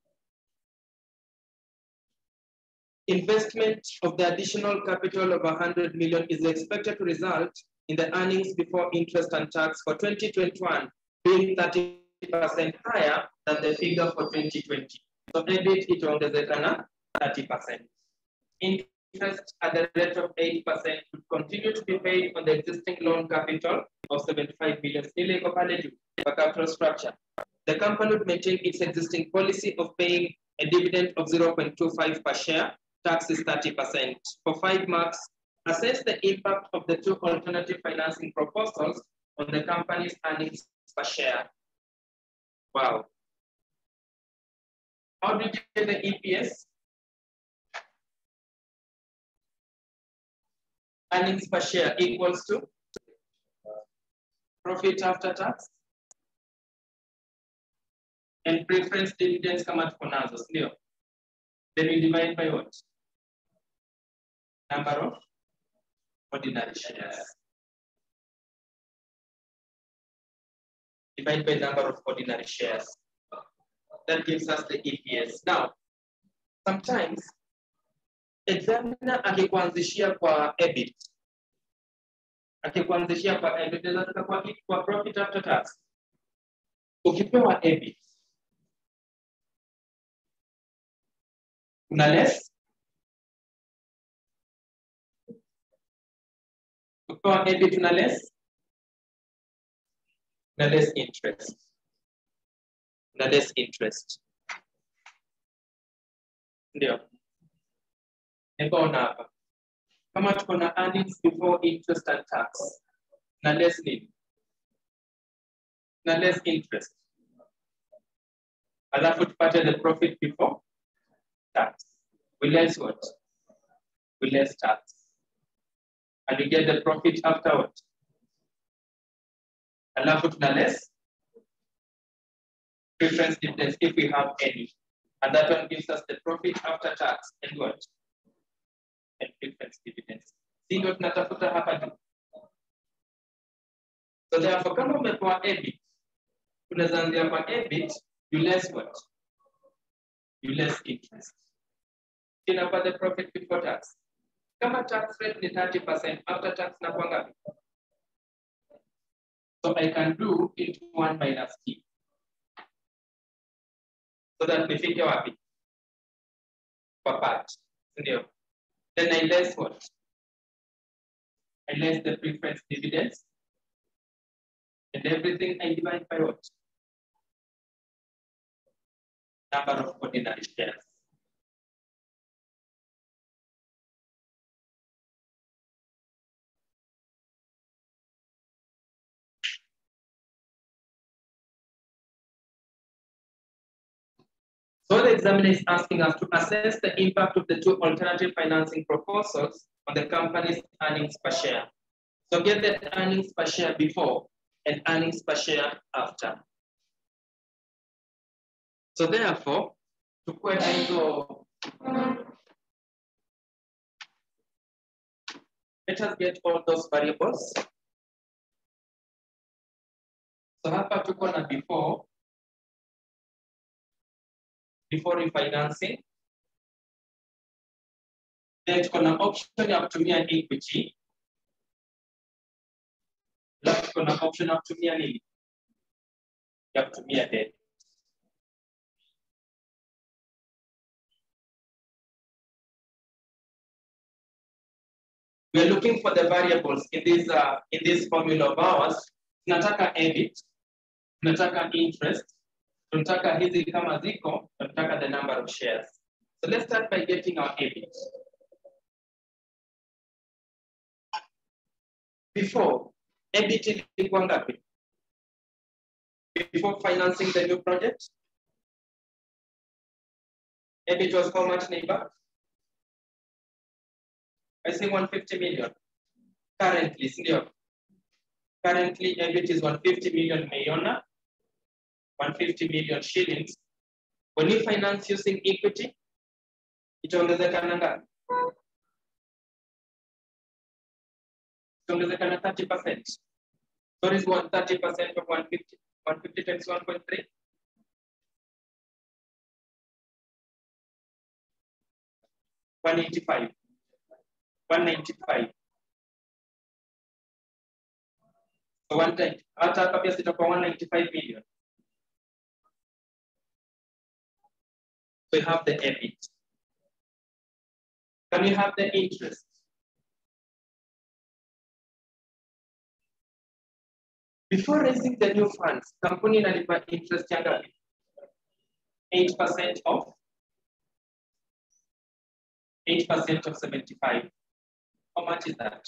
Investment of the additional capital of 100 million is expected to result in the earnings before interest and tax for 2021 being 30% higher than the figure for 2020. So EBIT itaongezekana 30%. Interest at the rate of 8% would continue to be paid on the existing loan capital of 75 billion illegal capital structure. The company would maintain its existing policy of paying a dividend of 0.25 per share. Tax is 30%. For 5 marks, assess the impact of the two alternative financing proposals on the company's earnings per share. Wow. How do you get the EPS? Earnings per share equals to profit after tax and preference dividends come out for Nazos. Then we divide by what? Number of ordinary shares. Divide by number of ordinary shares. That gives us the EPS. Now, sometimes examiner akikuanzishia kwa EBIT. Akikuanzishia kwa EBIT, inaweza kwa profit after tax. Ukipewa EBIT, una less. Ukipewa EBIT una less. Una less interest. Una less interest. Ndio. Eba hapa. Kama tuko na earnings before interest and tax, na less nini? Na less interest. Alafu tupate the profit before tax. We less what? We less tax. And we get the profit afterward. Alafu tuna less preference dividends if we have any. And that one gives us the profit after tax and what? And preference dividends. See what tunatafuta hapa juu. So therefore, kama umepewa EBIT, tunaanzia kwa EBIT, you less what? You less interest. Inapa the profit before tax. Kama tax rate ni 30%, after tax na kwa ngapi? So I can do into 1 minus t. So that nifike wapi? Kwa part. Ndio. Then I less what? I less the preference dividends. And everything I divide by what? Number of ordinary shares. So the examiner is asking us to assess the impact of the two alternative financing proposals on the company's earnings per share. So get the earnings per share before and earnings per share after. So therefore, to let us get all those variables. So hapa tuko na before refinancing. Then tuko na option ya kutumia equity. Alafu tuko na option ya kutumia nini? Ya kutumia debt. We are looking for the variables in this formula of ours. Tunataka EBIT, tunataka interest, tunataka hizi kama ziko, tunataka the number of shares. So let's start by getting our EBIT. Before, EBIT ilikuwa ngapi? Before financing the new project, EBIT was how much, neighbor? I say 150 million. Currently, sindio? Currently, EBIT is 150 million mayona, 150 million shillings. When you finance using equity, itaongezekana ngapi? Itaongezekana 30%. What is 30% of 150? 150 times 1.3? 185. 195. So one time, hata hapa pia sitakuwa 195 million. So you have the EBIT. Can you have the interest? Before raising the new funds, company inalipa interest ya ngapi? 8% of 8% of 75. How much is that?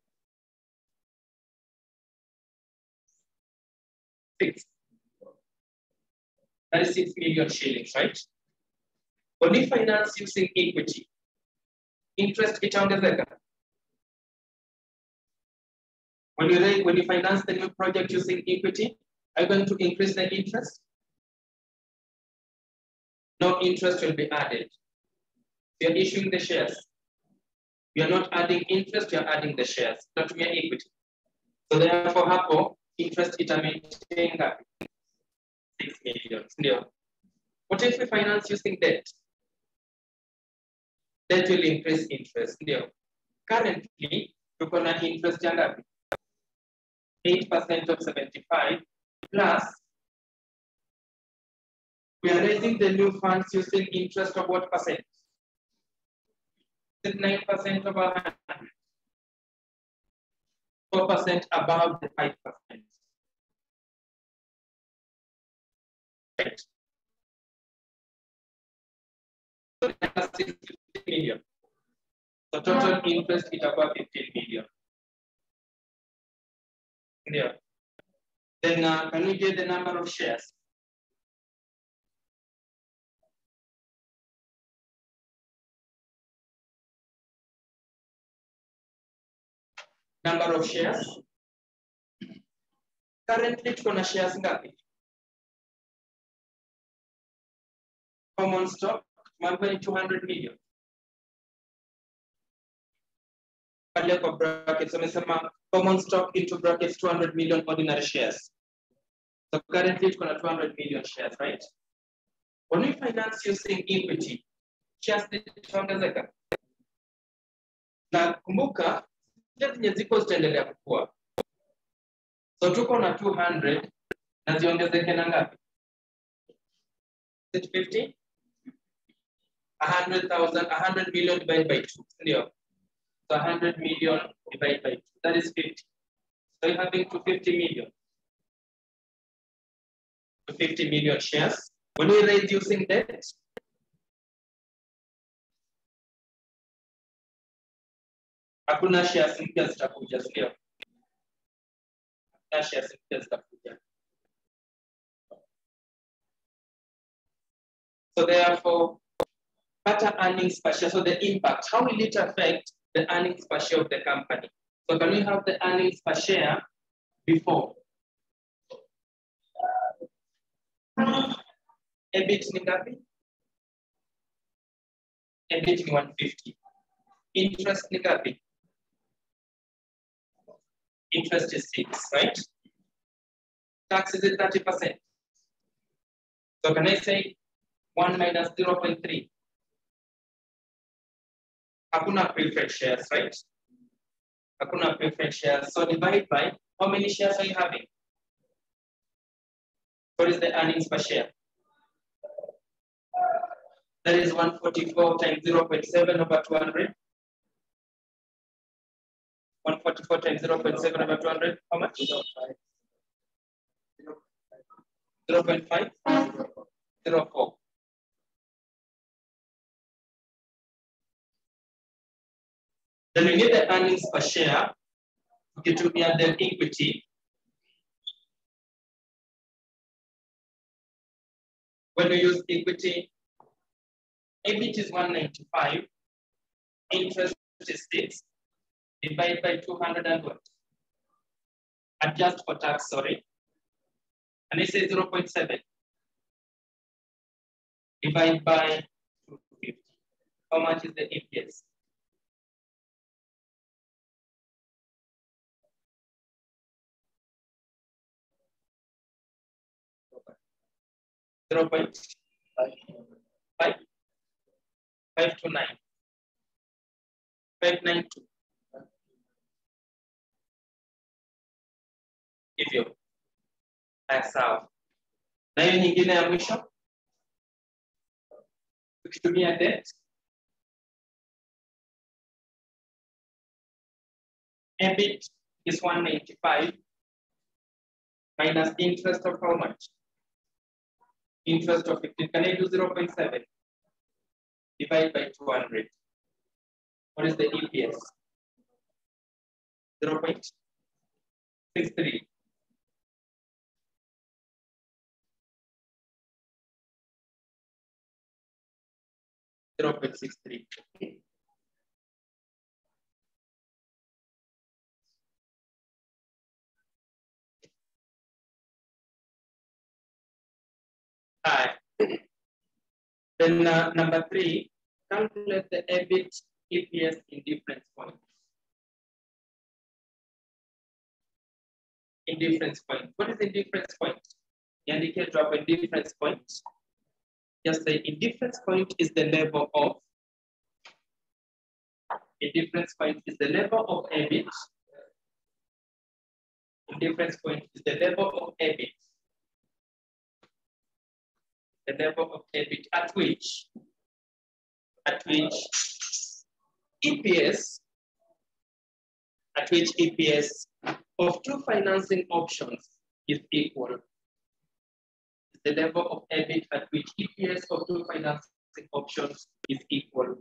6. That is 6 million shillings, right? When you finance using equity, interest itaongezeka. When you finance the new project using equity, are you going to increase the interest? No interest will be added. You're issuing the shares. You're not adding interest, you're adding the shares, not mere equity. So therefore, hapo, interest maintain 6 million. What if we finance using debt? Debt will increase interest. Currently, you're going to interest 8% of 75 plus we are raising the new funds using interest of what percent? 9% of 100. 4% above the 5%. Right. So that's 15 million. The total interest is about 15 million. Yeah. Then can we get the number of shares? Number of shares. Currently, tuna shares ngapi? Common stock, 1.200 million. Pale kwa brackets, wamesema common stock into brackets 200 million ordinary shares. So currently, tuna 200 million shares, right? When we finance using equity, shares zitaongezeka. Na kumbuka, zenye ziko zitaendelea kukua. So tuko na 200 na ziongezeke na ngapi? 50? 100,000, 100 million divided by 2. So 100 million divided by 2. That is 50. So you're having 250 million. 250 million shares. When we raise using debt, hakuna shares mpya zitakuja, sio? Hakuna shares mpya zitakuja. So therefore, better earnings per share. So the impact, how will it affect the earnings per share of the company? So can we have the earnings per share before? EBIT ni ngapi? EBIT ni 150. Interest ni ngapi? Interest is 6, right? Tax is at 30%. So can I say 1 minus 0.3? Hakuna preferred shares, right? Hakuna preferred shares. So divide by how many shares are you having? What is the earnings per share? That is 144 times 0.7 over 200. 144 times 0.7 over 200. How much? 0.5? 0.4. Then we get the earnings per share. Get to be under equity. When we use equity, EBIT is 195, interest 256 divide by 200 and what? Adjust for tax, sorry. And it says 0.7 divide by 250. How much is the EPS? .5 to 9. 592. Hivyo. Sawa. Na hiyo nyingine ya mwisho tukitumia debt, EBIT is 195 minus interest of how much? Interest of 15. Can I do 0.7? Divide by 200. What is the EPS? 0.63. Then number 3, calculate the EBIT EPS in difference points. In difference point. What is in difference point? The indicator of a difference point. Just say in difference point is the level of. In difference point is the level of EBIT. In difference point is the level of EBIT. The level of EBIT at which EPS of two financing options is equal. The level of EBIT at which EPS of two financing options is equal.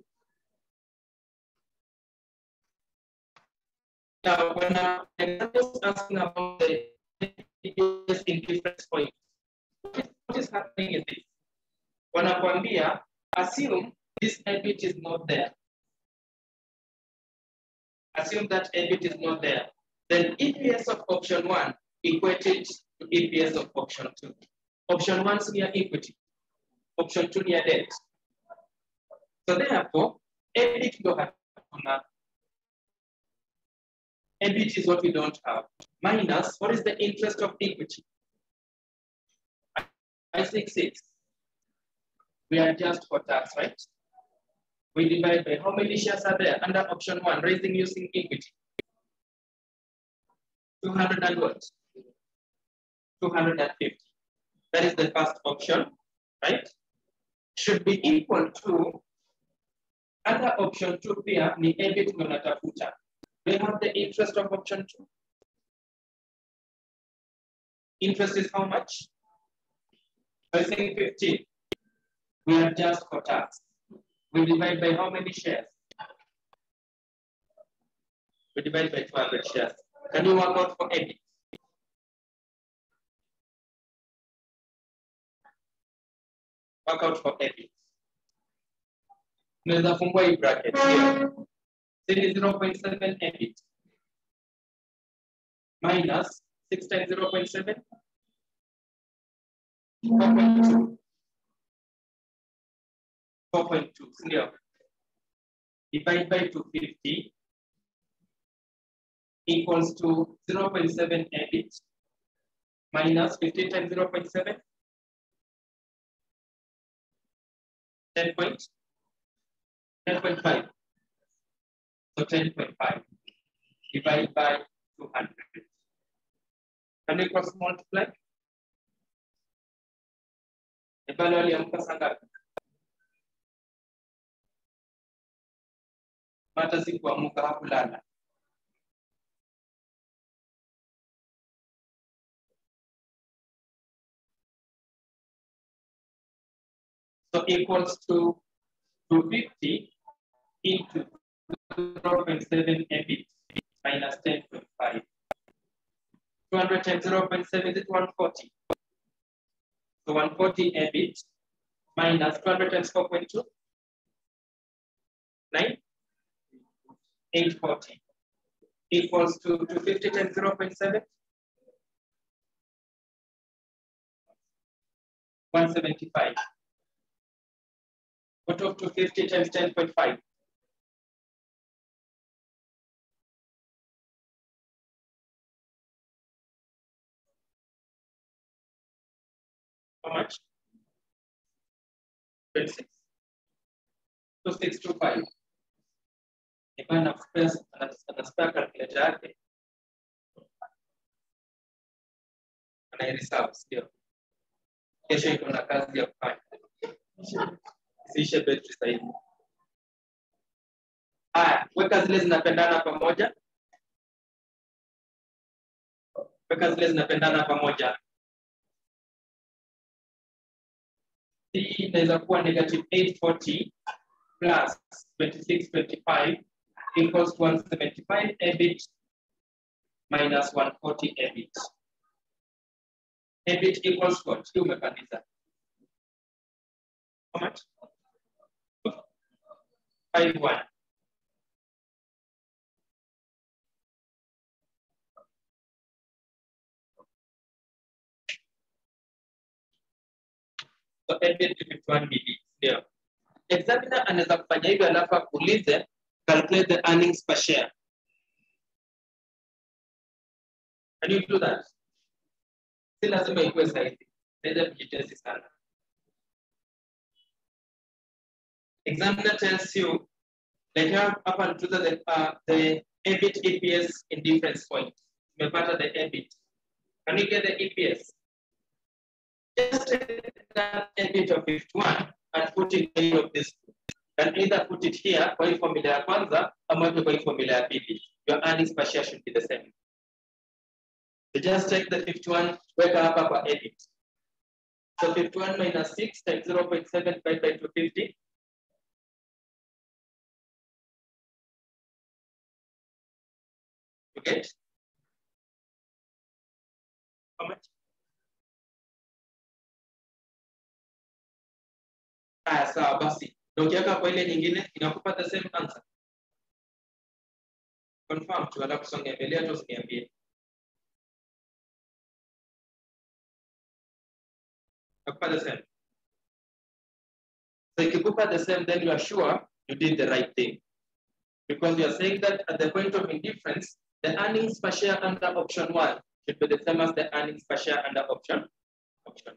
Now, when I'm asking about the EPS in difference points, what is happening is this. When I assume this EBIT is not there. Assume that EBIT is not there. Then EPS of option 1 equated to EPS of option 2. Option 1 is near equity. Option 2 near debt. So therefore, EBIT is what we don't have. Minus, what is the interest of equity? I66. We adjust for tax, right? We divide by how many shares are there under option 1, raising using equity. 200 and what? 250. That is the first option, right? Should be equal to under option 2 here, ni EBIT tunatafuta. We have the interest of option 2. Interest is how much? Raising 15. We adjust for tax. We divide by how many shares? We divide by 200 shares. Can you work out for EBIT? Work out for EBIT. Tunaweza fungua hii bracket here. Say 0.7 EBIT minus 6 times 0.7. 4.2. 4.2. Clear. Divide by 250 equals to 0.7 EBIT minus 15 times 0.7. 10.5. So 10.5 divided by 200. Can we cross multiply? Evaluate ang pasangat. Mata si kuamuka hakulala. So equals to 250 into 0.7 EBIT minus 10.5. 200 times 0.7 is 140. So 140 EBIT minus 200 times 4.2. 9? 840 equals to 250 times 0.7. 175. What of 250 times 10.5? How much? 26. 2625. If I have space and a spare calculator, and I reserve still. Kesho iko na kazi ya kufanya. Siishe betri sasa hivi. Haya, weka zile zinapendana pamoja. Weka zile zinapendana pamoja. Hii inaweza kuwa negative 840 plus 2625 equals 175 EBIT minus 140 EBIT. EBIT equals what? Hii umepandisha. How much? 51. So EBIT to 51 BD. Ndio. Examiner anaweza kufanya hivyo alafu akuulize calculate the earnings per share. Can you do that? Si lazima ikuwe sahihi. Nenda kujitesti sana. Examiner tells you like up until the EBIT EPS in difference points. Umepata the EBIT. Can you get the EPS? Just take that EBIT of 51 and put it in of this. And either put it here kwa hii formula ya kwanza ama kwa hii formula ya pili. Your earnings per share should be the same. So just take the 51, weka hapa kwa EBIT. So 51 minus 6 times 0.75 by 250. You get? How much? Sawa basi. Na ukiweka kwa ile nyingine inakupa the same answer. Confirm tu alafu songe mbele hata usiniambie. Inakupa the same. So ikikupa the same, then you are sure you did the right thing. Because you are saying that at the point of indifference, the earnings per share under option 1 should be the same as the earnings per share under option 2.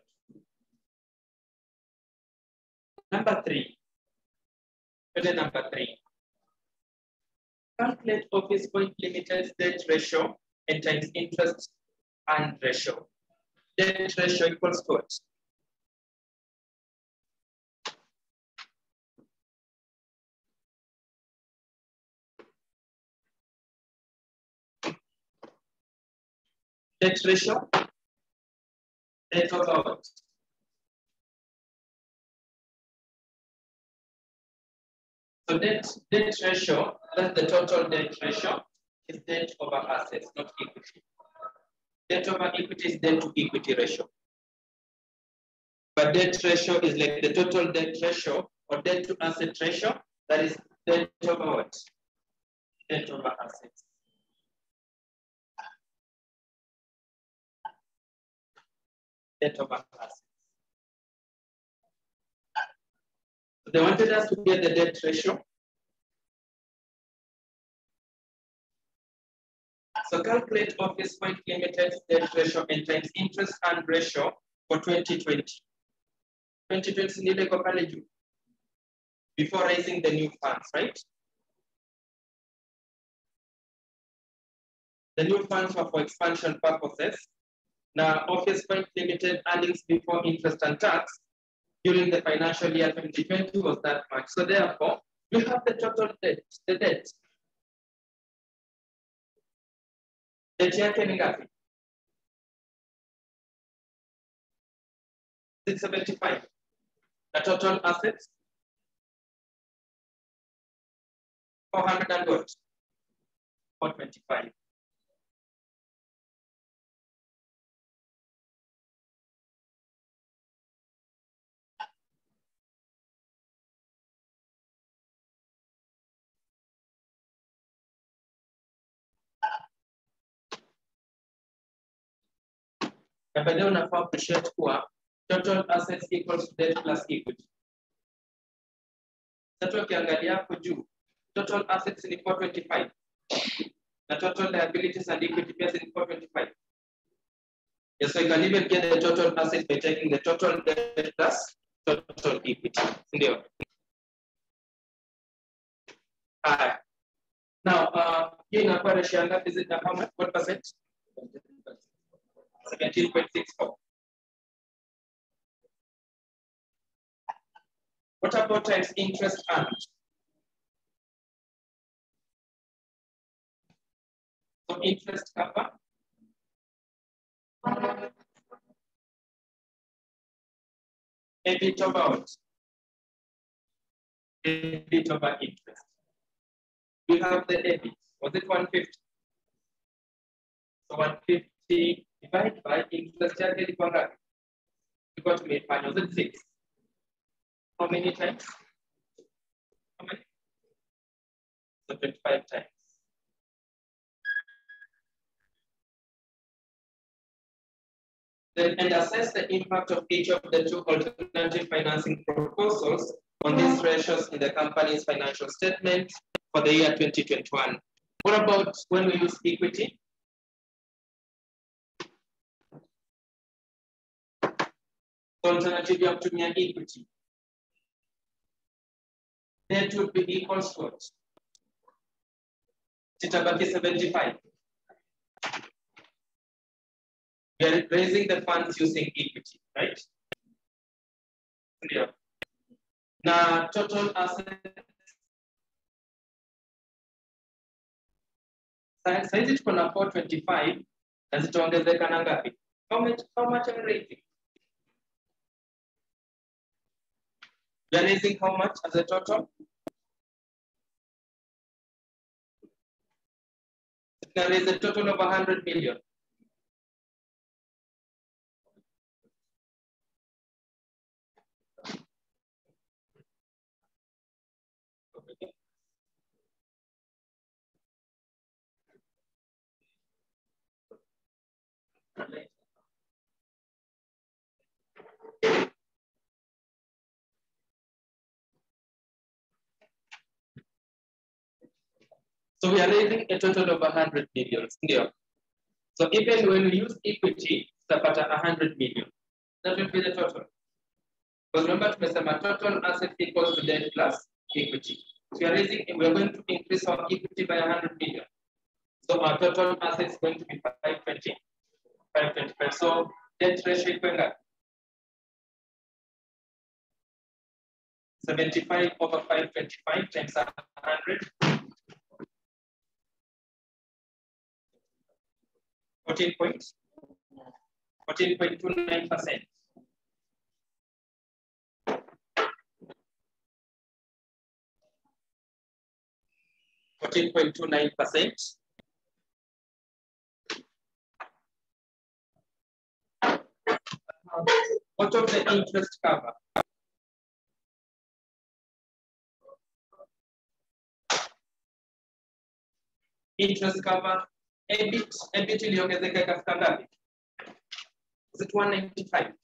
Number 3. Number 3. Calculate Office Point Limited's debt ratio and times interest and ratio. Debt ratio equals to what? Debt ratio? Debt over what? So debt ratio, that's the total debt ratio, is debt over assets, not equity. Debt over equity is debt to equity ratio. But debt ratio is like the total debt ratio or debt to asset ratio, that is debt over what? Debt over assets. Debt over assets. So they wanted us to get the debt ratio. So calculate Office Point Limited's debt ratio and times interest and ratio for 2020. 2020 nile kwa pale juu. Before raising the new funds, right? The new funds were for expansion purposes. Now, Office Point Limited earnings before interest and tax during the financial year 2020 was that much. So therefore, we have the total debt, the debt. Debt yake ni ngapi? 675. The total assets? 400 and what? 425. Na baadaye unafaa appreciate kuwa total assets equals to debt plus equity. Sasa ukiangalia hapo juu, total assets ni 425 na total liabilities and equity pia ni 425. Yes, so you can even get the total assets by taking the total debt plus total equity. Ndio. Now, hii inakuwa ratio ngapi? Is it how much? What percent? 17.64. What about times interest earned? So interest cover. A bit about. A bit over interest. We have the debit. Was it 150? So 150 divided by interest yake ilikuwa ngapi? Ilikuwa tumefanya, was it 6? How many times? How many? So 25 times. Then and assess the impact of each of the two alternative financing proposals on these ratios in the company's financial statement for the year 2021. What about when we use equity? Alternative ya kutumia equity. That would be equals to what? Itabaki 75. We are raising the funds using equity, right? Yeah. Now, total assets. Size tuko na 425 na zitaongezeka na ngapi? How much are we raising? We are raising how much as a total? There is a total of 100 million. So we are raising a total of 100 million. So even when we use equity, it's about 100 million. That will be the total. Because remember, tumesema total asset equals to debt plus equity. So we are going to increase our equity by 100 million. So our total assets is going to be 520, 525. So debt ratio is 75 over 525 times 100. 14.29%. 14.29%. What of the interest cover? Interest cover, a bit iliongezeka ikafika ngapi? Is it 195?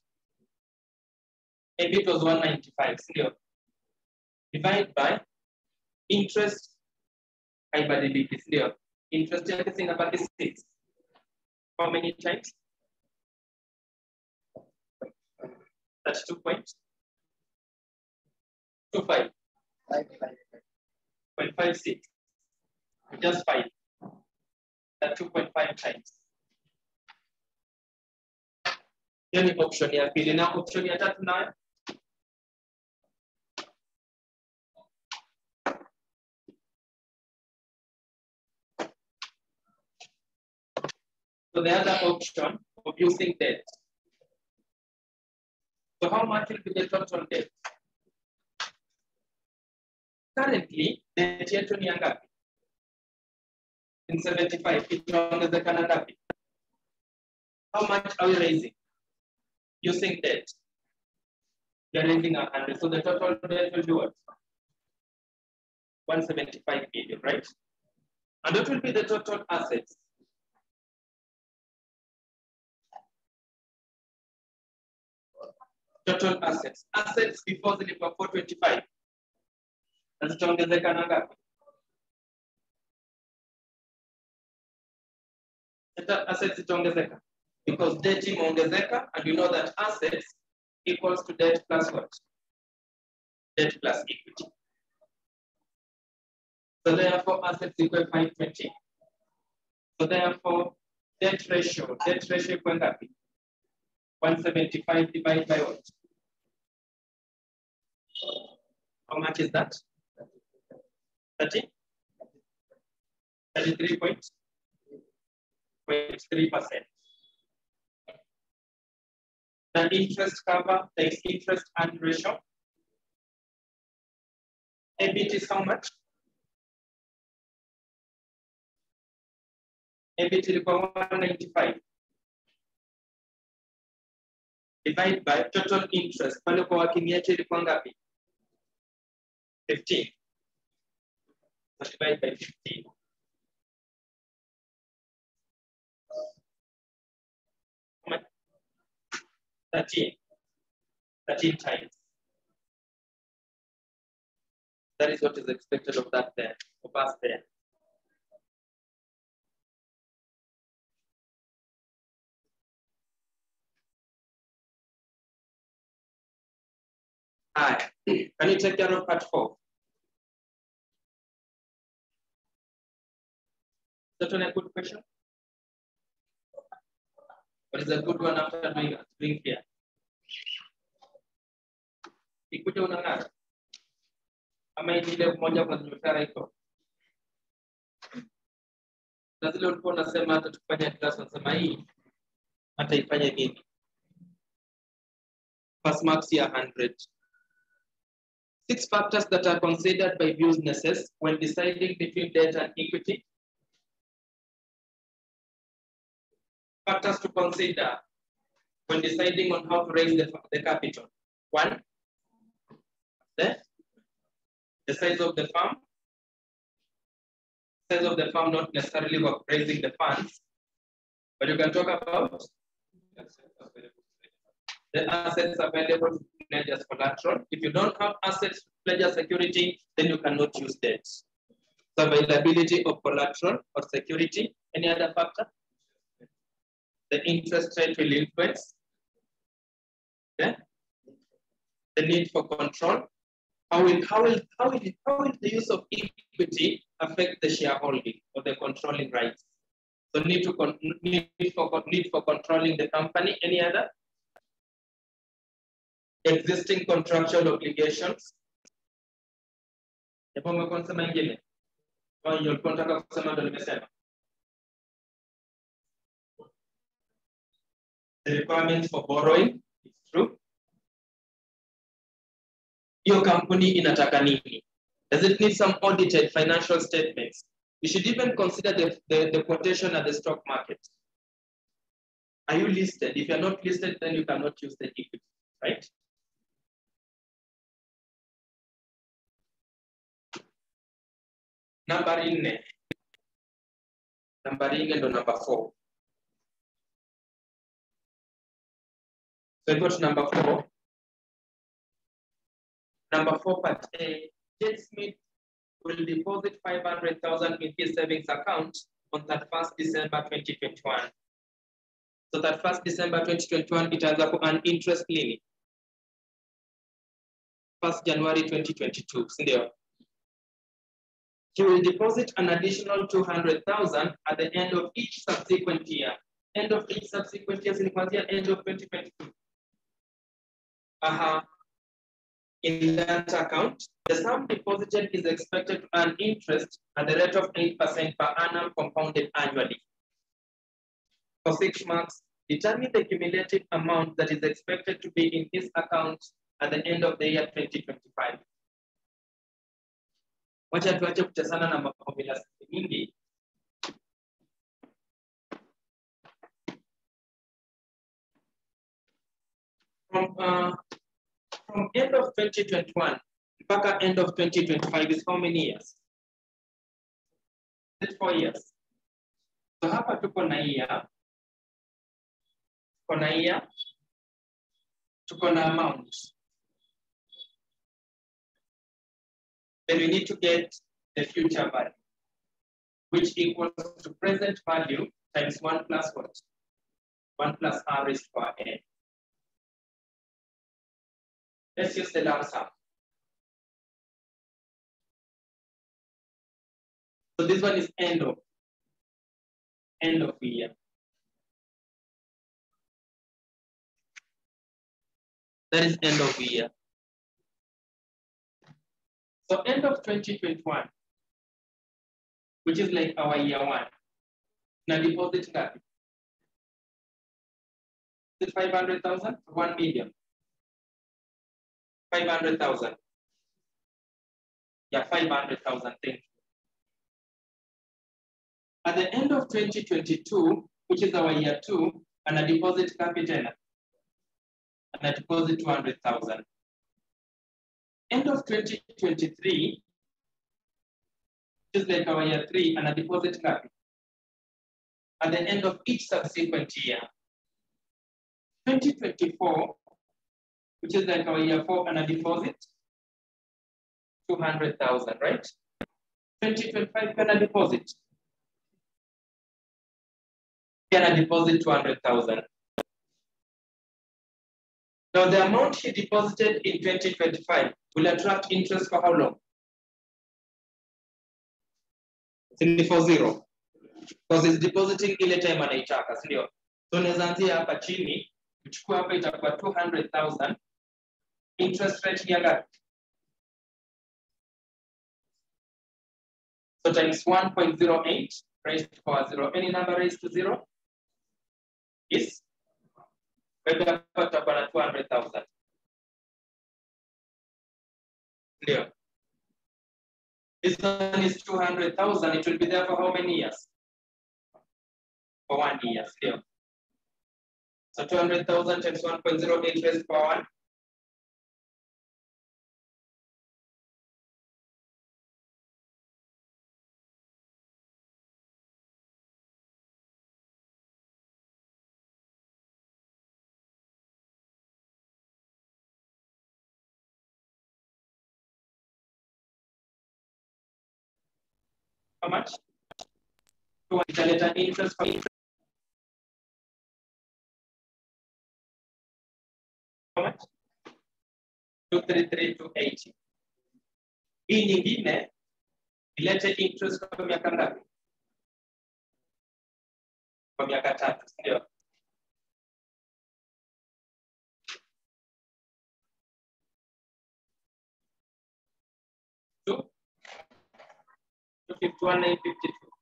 A bit was 195, sio? Divide by interest haibadiliki, sio? Interest yake inabaki 6. How many times? 32.25. 0.56. Just 5. That 2.5 times. Hiyo ni option ya pili, na option ya tatu nayo. So the other option of using debt. So how much will be the total debt? Currently, debt yetu ni ngapi? In 75, itaongezekana ngapi? How much are we raising? Using debt. We are raising 100. So the total debt will be what? 175 million, right? And what will be the total assets? Total assets. Assets before zilikuwa 425. Na zitaongezeka na ngapi? Assets zitaongezeka because debt imeongezeka, and you know that assets equals to debt plus what? Debt plus equity. So therefore assets equal 520. So therefore debt ratio equal ngapi? 175 divided by what? How much is that? 33.3%. The interest cover takes interest and ratio. EBIT is how much? EBIT is 195. Divide by total interest. Pale kwa wakiniache ilikuwa ngapi? 15. So divide by 15. How much? 13 times. That is what is expected of that there, of us there. Alright, can you take care of part 4? Is that one a good question? What is a good one after doing here? Ikute unang'ata. Ama ile moja kwa zimefara iko. Na zile ulikuwa unasema hata tukifanya class unasema hii hata ifanye nini? Pass marks ya 100. 6 factors that are considered by businesses when deciding between debt and equity. Factors to consider when deciding on how to raise the capital. 1, the size of the firm. Size of the firm not necessarily for raising the funds, but you can talk about the assets available to pledge as collateral. If you don't have assets to pledge as security, then you cannot use debt. So availability of collateral or security. Any other factor? The interest rate will influence. Okay? The need for control. How will the use of equity affect the shareholding or the controlling rights? So need for controlling the company. Any other? Existing contractual obligations. The requirements for borrowing, it's true. Your company inataka nini? Does it need some audited financial statements? You should even consider the quotation at the stock market. Are you listed? If you're not listed, then you cannot use the equity, right? Number 4. So go to number 4. Number 4 part A, Jed Smith will deposit 500,000 in his savings account on 31st December 2021. So 31st December 2021, it has an interest limit. 1st January 2022. He will deposit an additional 200,000 at the end of each subsequent year. End of each subsequent year, end of 2022. In that account, the sum deposited is expected to earn interest at the rate of 8% per annum compounded annually. For 6 months, determine the cumulative amount that is expected to be in his account at the end of the year 2025. Wacha tuache kuchezana na maformula mingi. From end of 2021 mpaka end of 2025 is how many years? It's 4 years. So hapa tuko na year. tuko na amount. Then we need to get the future value, which equals to present value times 1 plus what? 1 plus r raised to power n. Let's use the lump sum. So this one is end of year. That is end of year. So end of 2021, which is like our year 1. Now deposit that. Is it 500,000? 1 million. 500,000. Yeah, 500,000. Thank you. At the end of 2022, which is our year 2, and a deposit capital, and a deposit 200,000. End of 2023, which is like our year 3, and a deposit capital. At the end of each subsequent year. 2024, which is like our year 4, and a deposit 200,000, right? 2025 can a deposit. Can a deposit 200,000. Now the amount he deposited in 2025 will attract interest for how long? For 0. Because it's depositing ile time anaitaka, ndio. So naanzia hapa chini, uchukua hapa itakuwa 200,000. Interest rate ni ngapi? So times 1.08 raised to power 0. Any number raised to 0? Yes. Maybe hapa tutakuwa na 200,000. Ndio. This one is 200,000. It will be there for how many years? For 1 year. Ndio. So 200,000 times 1.08 raised to power 1. How much? 200 interest for interest. How much? 233,280. Hii nyingine ilete interest kwa miaka ngapi? Kwa miaka 3, ndio. Two. 251, 952.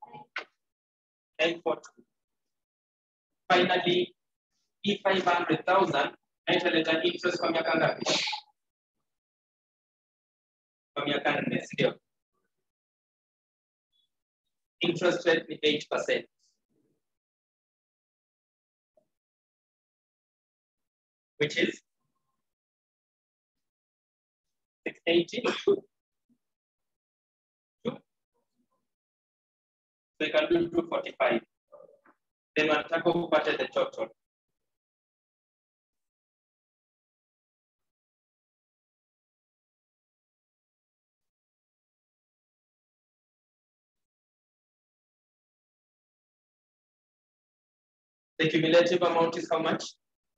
942. Finally, hii 500,000 italeta interest kwa miaka ngapi? Kwa miaka 4, ndio. Interest rate ni 8%. Which is 680. So you can do 245. Then wanataka upate the total. The cumulative amount is how much?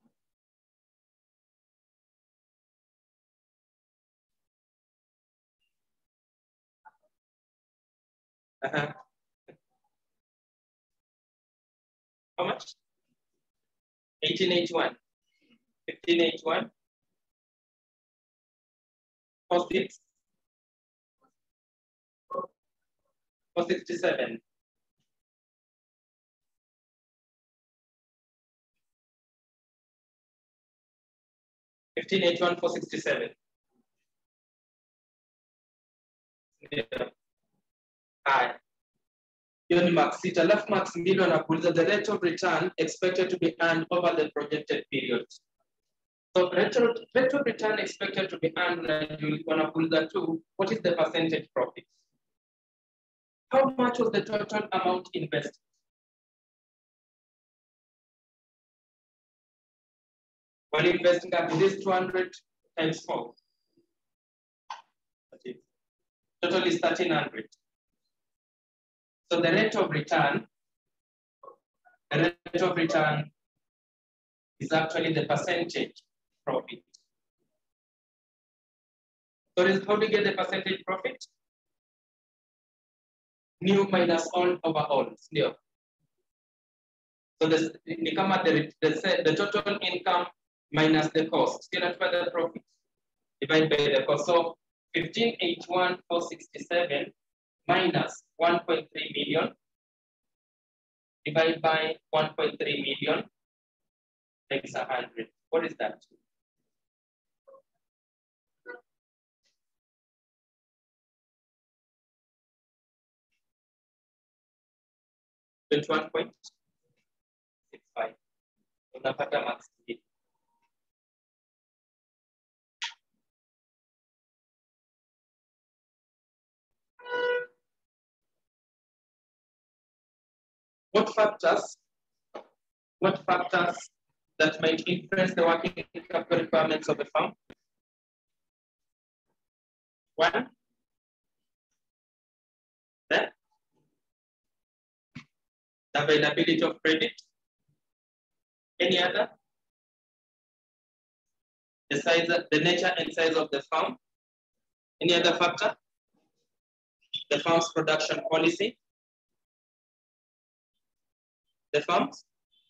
How much? 1881. 1581. 46. 467. 1581, 467. Yeah. Haya. Hiyo ni max 6. Alafu max 2 anakuuliza the rate of return expected to be earned over the projected period. So rate of return expected to be earned, wanakuuliza tu, what is the percentage profit? How much was the total amount invested? While investing up to this 200 times 4. Total is 1300. So the rate of return is actually the percentage profit. So how do you get the percentage profit? New minus all over all. Still. So the total income minus the cost. Still not by the profit. Divided by the cost. So 15,81467 minus 1.3 million divided by 1.3 million makes 100. What is that? $21.65. Unapata max. What factors that might influence the working capital requirements of the firm? One, the availability of credit. Any other? The size, the nature and size of the firm. Any other factor? The firm's production policy. The firm's,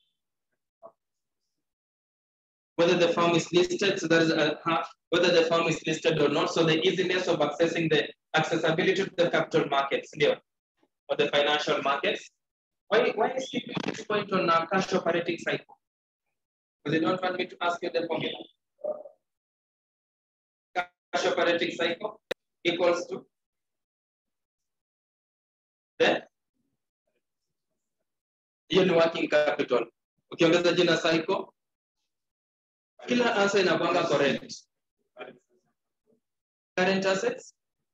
whether the firm is listed, so that is whether the firm is listed or not. So the easiness of accessing the accessibility to the capital markets here, or the financial markets. Why is it this point on our cash operating cycle? Because they don't want me to ask you the formula. Cash operating cycle equals to the working capital. Ukiongeza jina cycle, kila answer inakuanga correct. Current assets.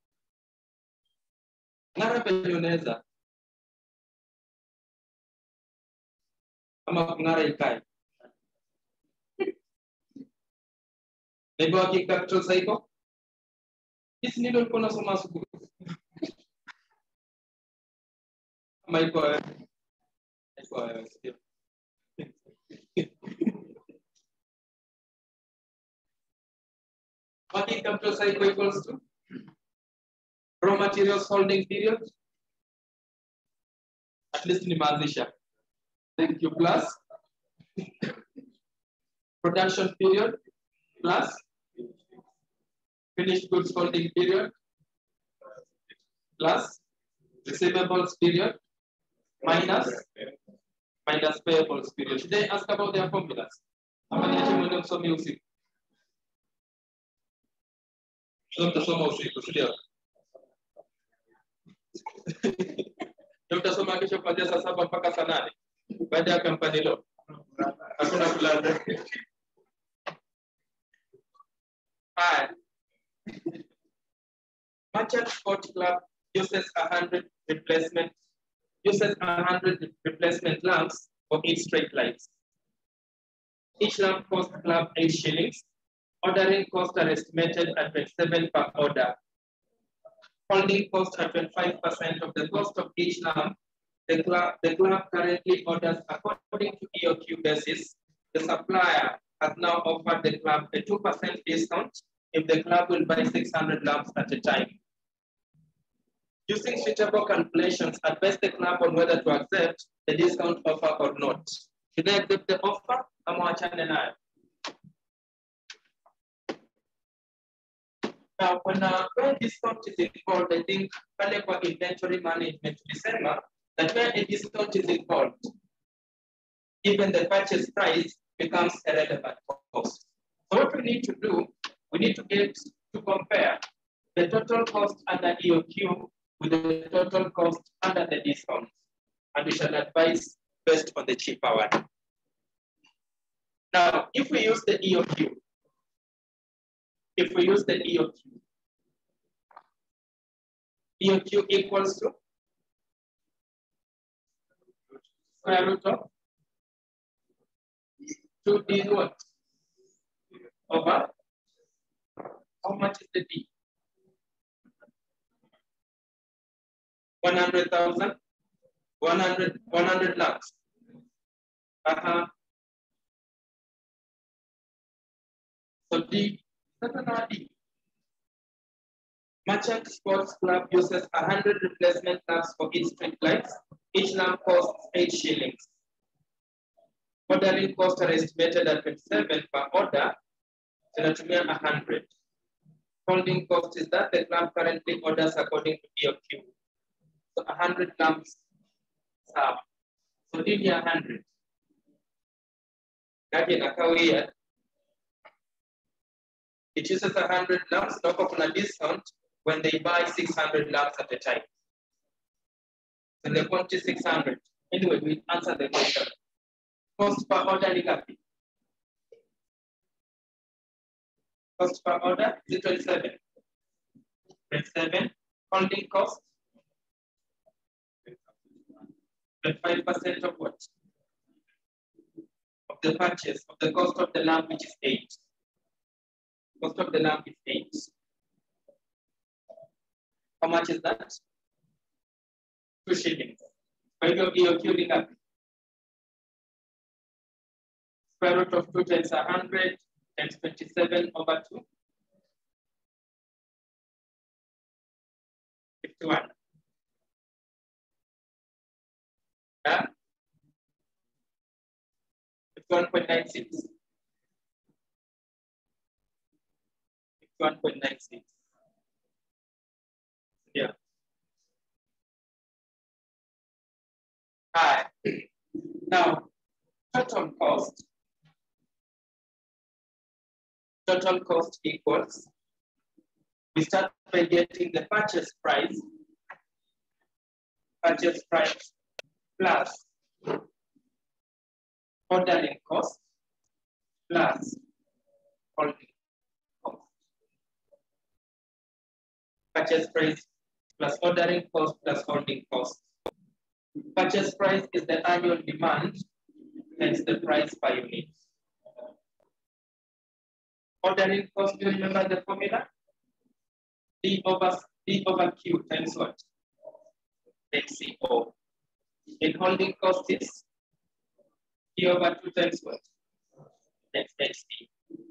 Ngara penye unaweza. Ama ngara ikai. Maybe working capital cycle. Isi nilo ulikuwa unasoma asubuhi. Ama iko working capital cycle equals to raw materials holding period. At least nimeanzisha. Thank you. Plus production period plus finished goods holding period plus receivables period minus payables period. Should I ask about their formulas? Ama niache mwende msome usiku. So mtasoma usiku, sio? Mtasoma kesho kuanzia saa 7 mpaka saa 8. Baada ya kampani leo. Hakuna kulala. Merchant Sport Club uses 100 replacement lamps for 8 straight lights. Each lamp costs the club 8 shillings. Ordering costs are estimated at 27 per order. Holding cost at 25% of the cost of each lamp. The club currently orders according to EOQ basis. The supplier has now offered the club a 2% discount if the club will buy 600 lamps at a time. Using suitable calculations, advise the club on whether to accept the discount offer or not. Should they accept the offer? Now, when discount is involved, I think for inventory management to December, that where a discount is involved, even the purchase price becomes a relevant cost. So what we need to do, we need to compare the total cost under EOQ with the total cost under the discount. And we shall advise based on the cheaper one. Now, if we use the EOQ, EOQ equals to square root of 2D what? over how much is the D? 100,000, 100 lakhs. So D, D. Merchant Sports Club uses 100 replacement lamps for its street lights. Each lamp costs 8 shillings. Ordering costs are estimated at 27 per order. Tunatumia 100. Holding cost is that the club currently orders according to EOQ. So 100 lamps. So give me 100. Again, weird. It uses 100 lamps, no kuna discount when they buy 600 lamps at a time. So the quantity 600. Anyway, we answer the question. Cost per order is happy. Cost per order is 27. 27. Holding cost. 25% of what? Of the purchase, of the cost of the lamp, which is 8. Cost of the lamp is 8. How much is that? 2 shillings. By your EOQ, square root of 2 times 100 times 27 over 2. 51. Yeah? 51.96. 51.96. Yeah. Hi. Now, total cost equals, we start by getting the purchase price plus ordering cost plus holding cost. Purchase price plus ordering cost plus holding cost. Purchase price is the annual demand, hence the price per unit. Ordering cost, do you remember the formula? D over Q times what? XCO. And holding cost is Q over 2 times what? XXD.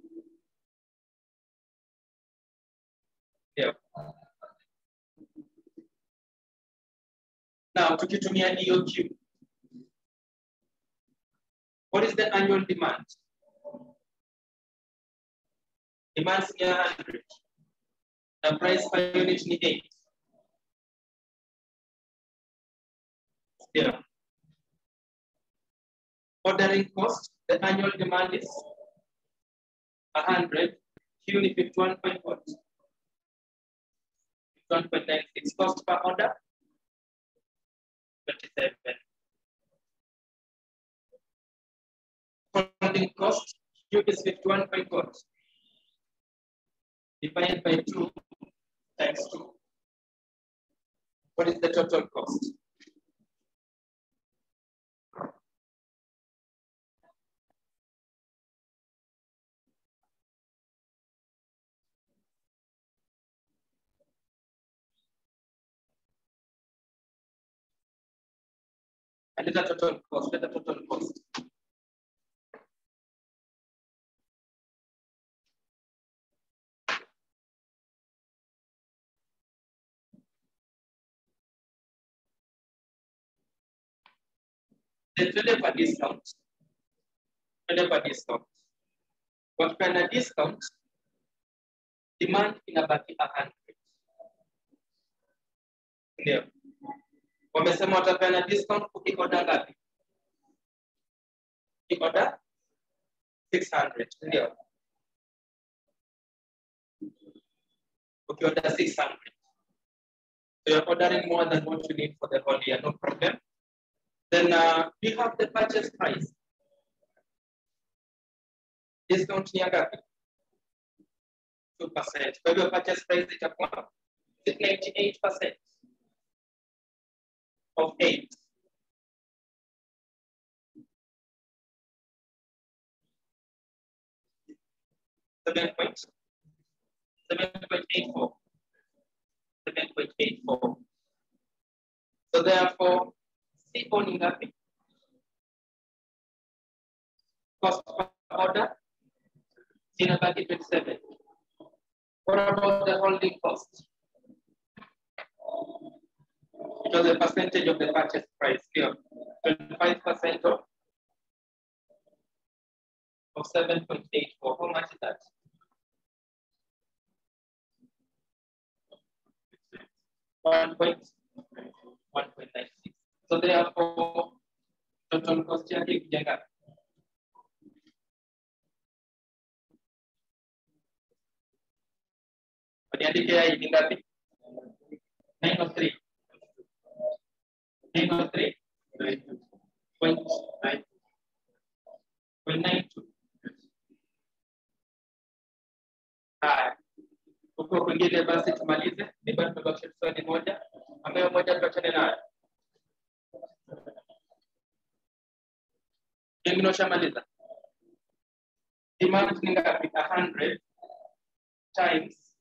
Yeah. Now, tukitumia EOQ. What is the annual demand? Demand is 100. The price per unit is 8. Yeah. Ordering cost, the annual demand is 100. Unit 51.96. Cost per order 27. Holding cost, Q is 51 by what? Divided by 2 times 2. What is the total cost? And the total cost, the total cost. The deliver discount. Deliver discount. What kind of discount? Demand in about 100. Ndio. Wamesema watapeana discount ukikoda ngapi? Ukikoda 600. Ndio. Ukikoda 600. So you're ordering more than what you need for the whole year, no problem. Then we have the purchase price. Discount ni ngapi? 2%. Kwa hivyo purchase price itakuwa 98% of 8. 7.84. 7.84. So therefore, C4 ni ngapi? Cost per order, inabaki 27. What about the holding cost? It was a percentage of the purchase price here. 25% of 7.84. How much is that? 1.96. So therefore, total cost yake kujenga niandike hii ni ngapi? 903. 903. 0.92. Haya. Huko kwingine basi tumalize. Ni bado tumebakisha swali moja. Ambayo moja tuachane nayo. Wengine washamaliza. Demand ni ngapi? 100 times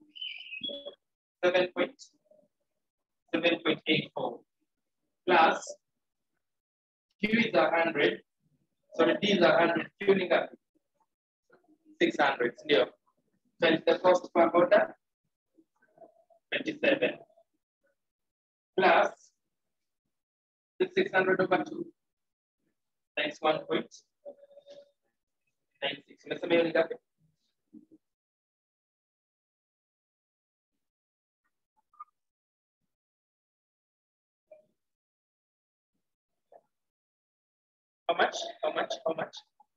7.84 plus Q is 100. Sorry, D is 100. Q ni ngapi? 600. Ndio. Then the cost per order 27 plus the 600 over 2 times 1.96. Unasema hiyo ni ngapi? How much? How much? How much?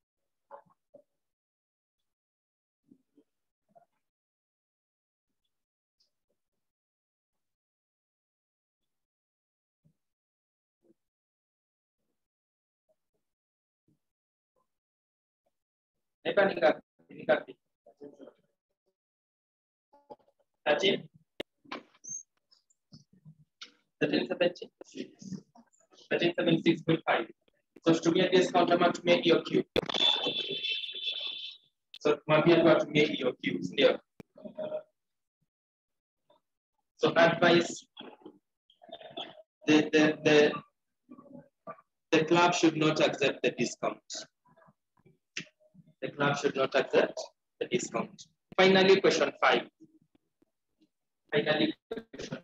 Neighbor ni ngapi? Ni ngapi? 13? 1370? 1376.5. So tutumie discount ama tumie hiyo Q. So tumwambie tu atumie hiyo Q, ndio. So advice, the club should not accept the discount. The club should not accept the discount. Finally, question 5. Finally, question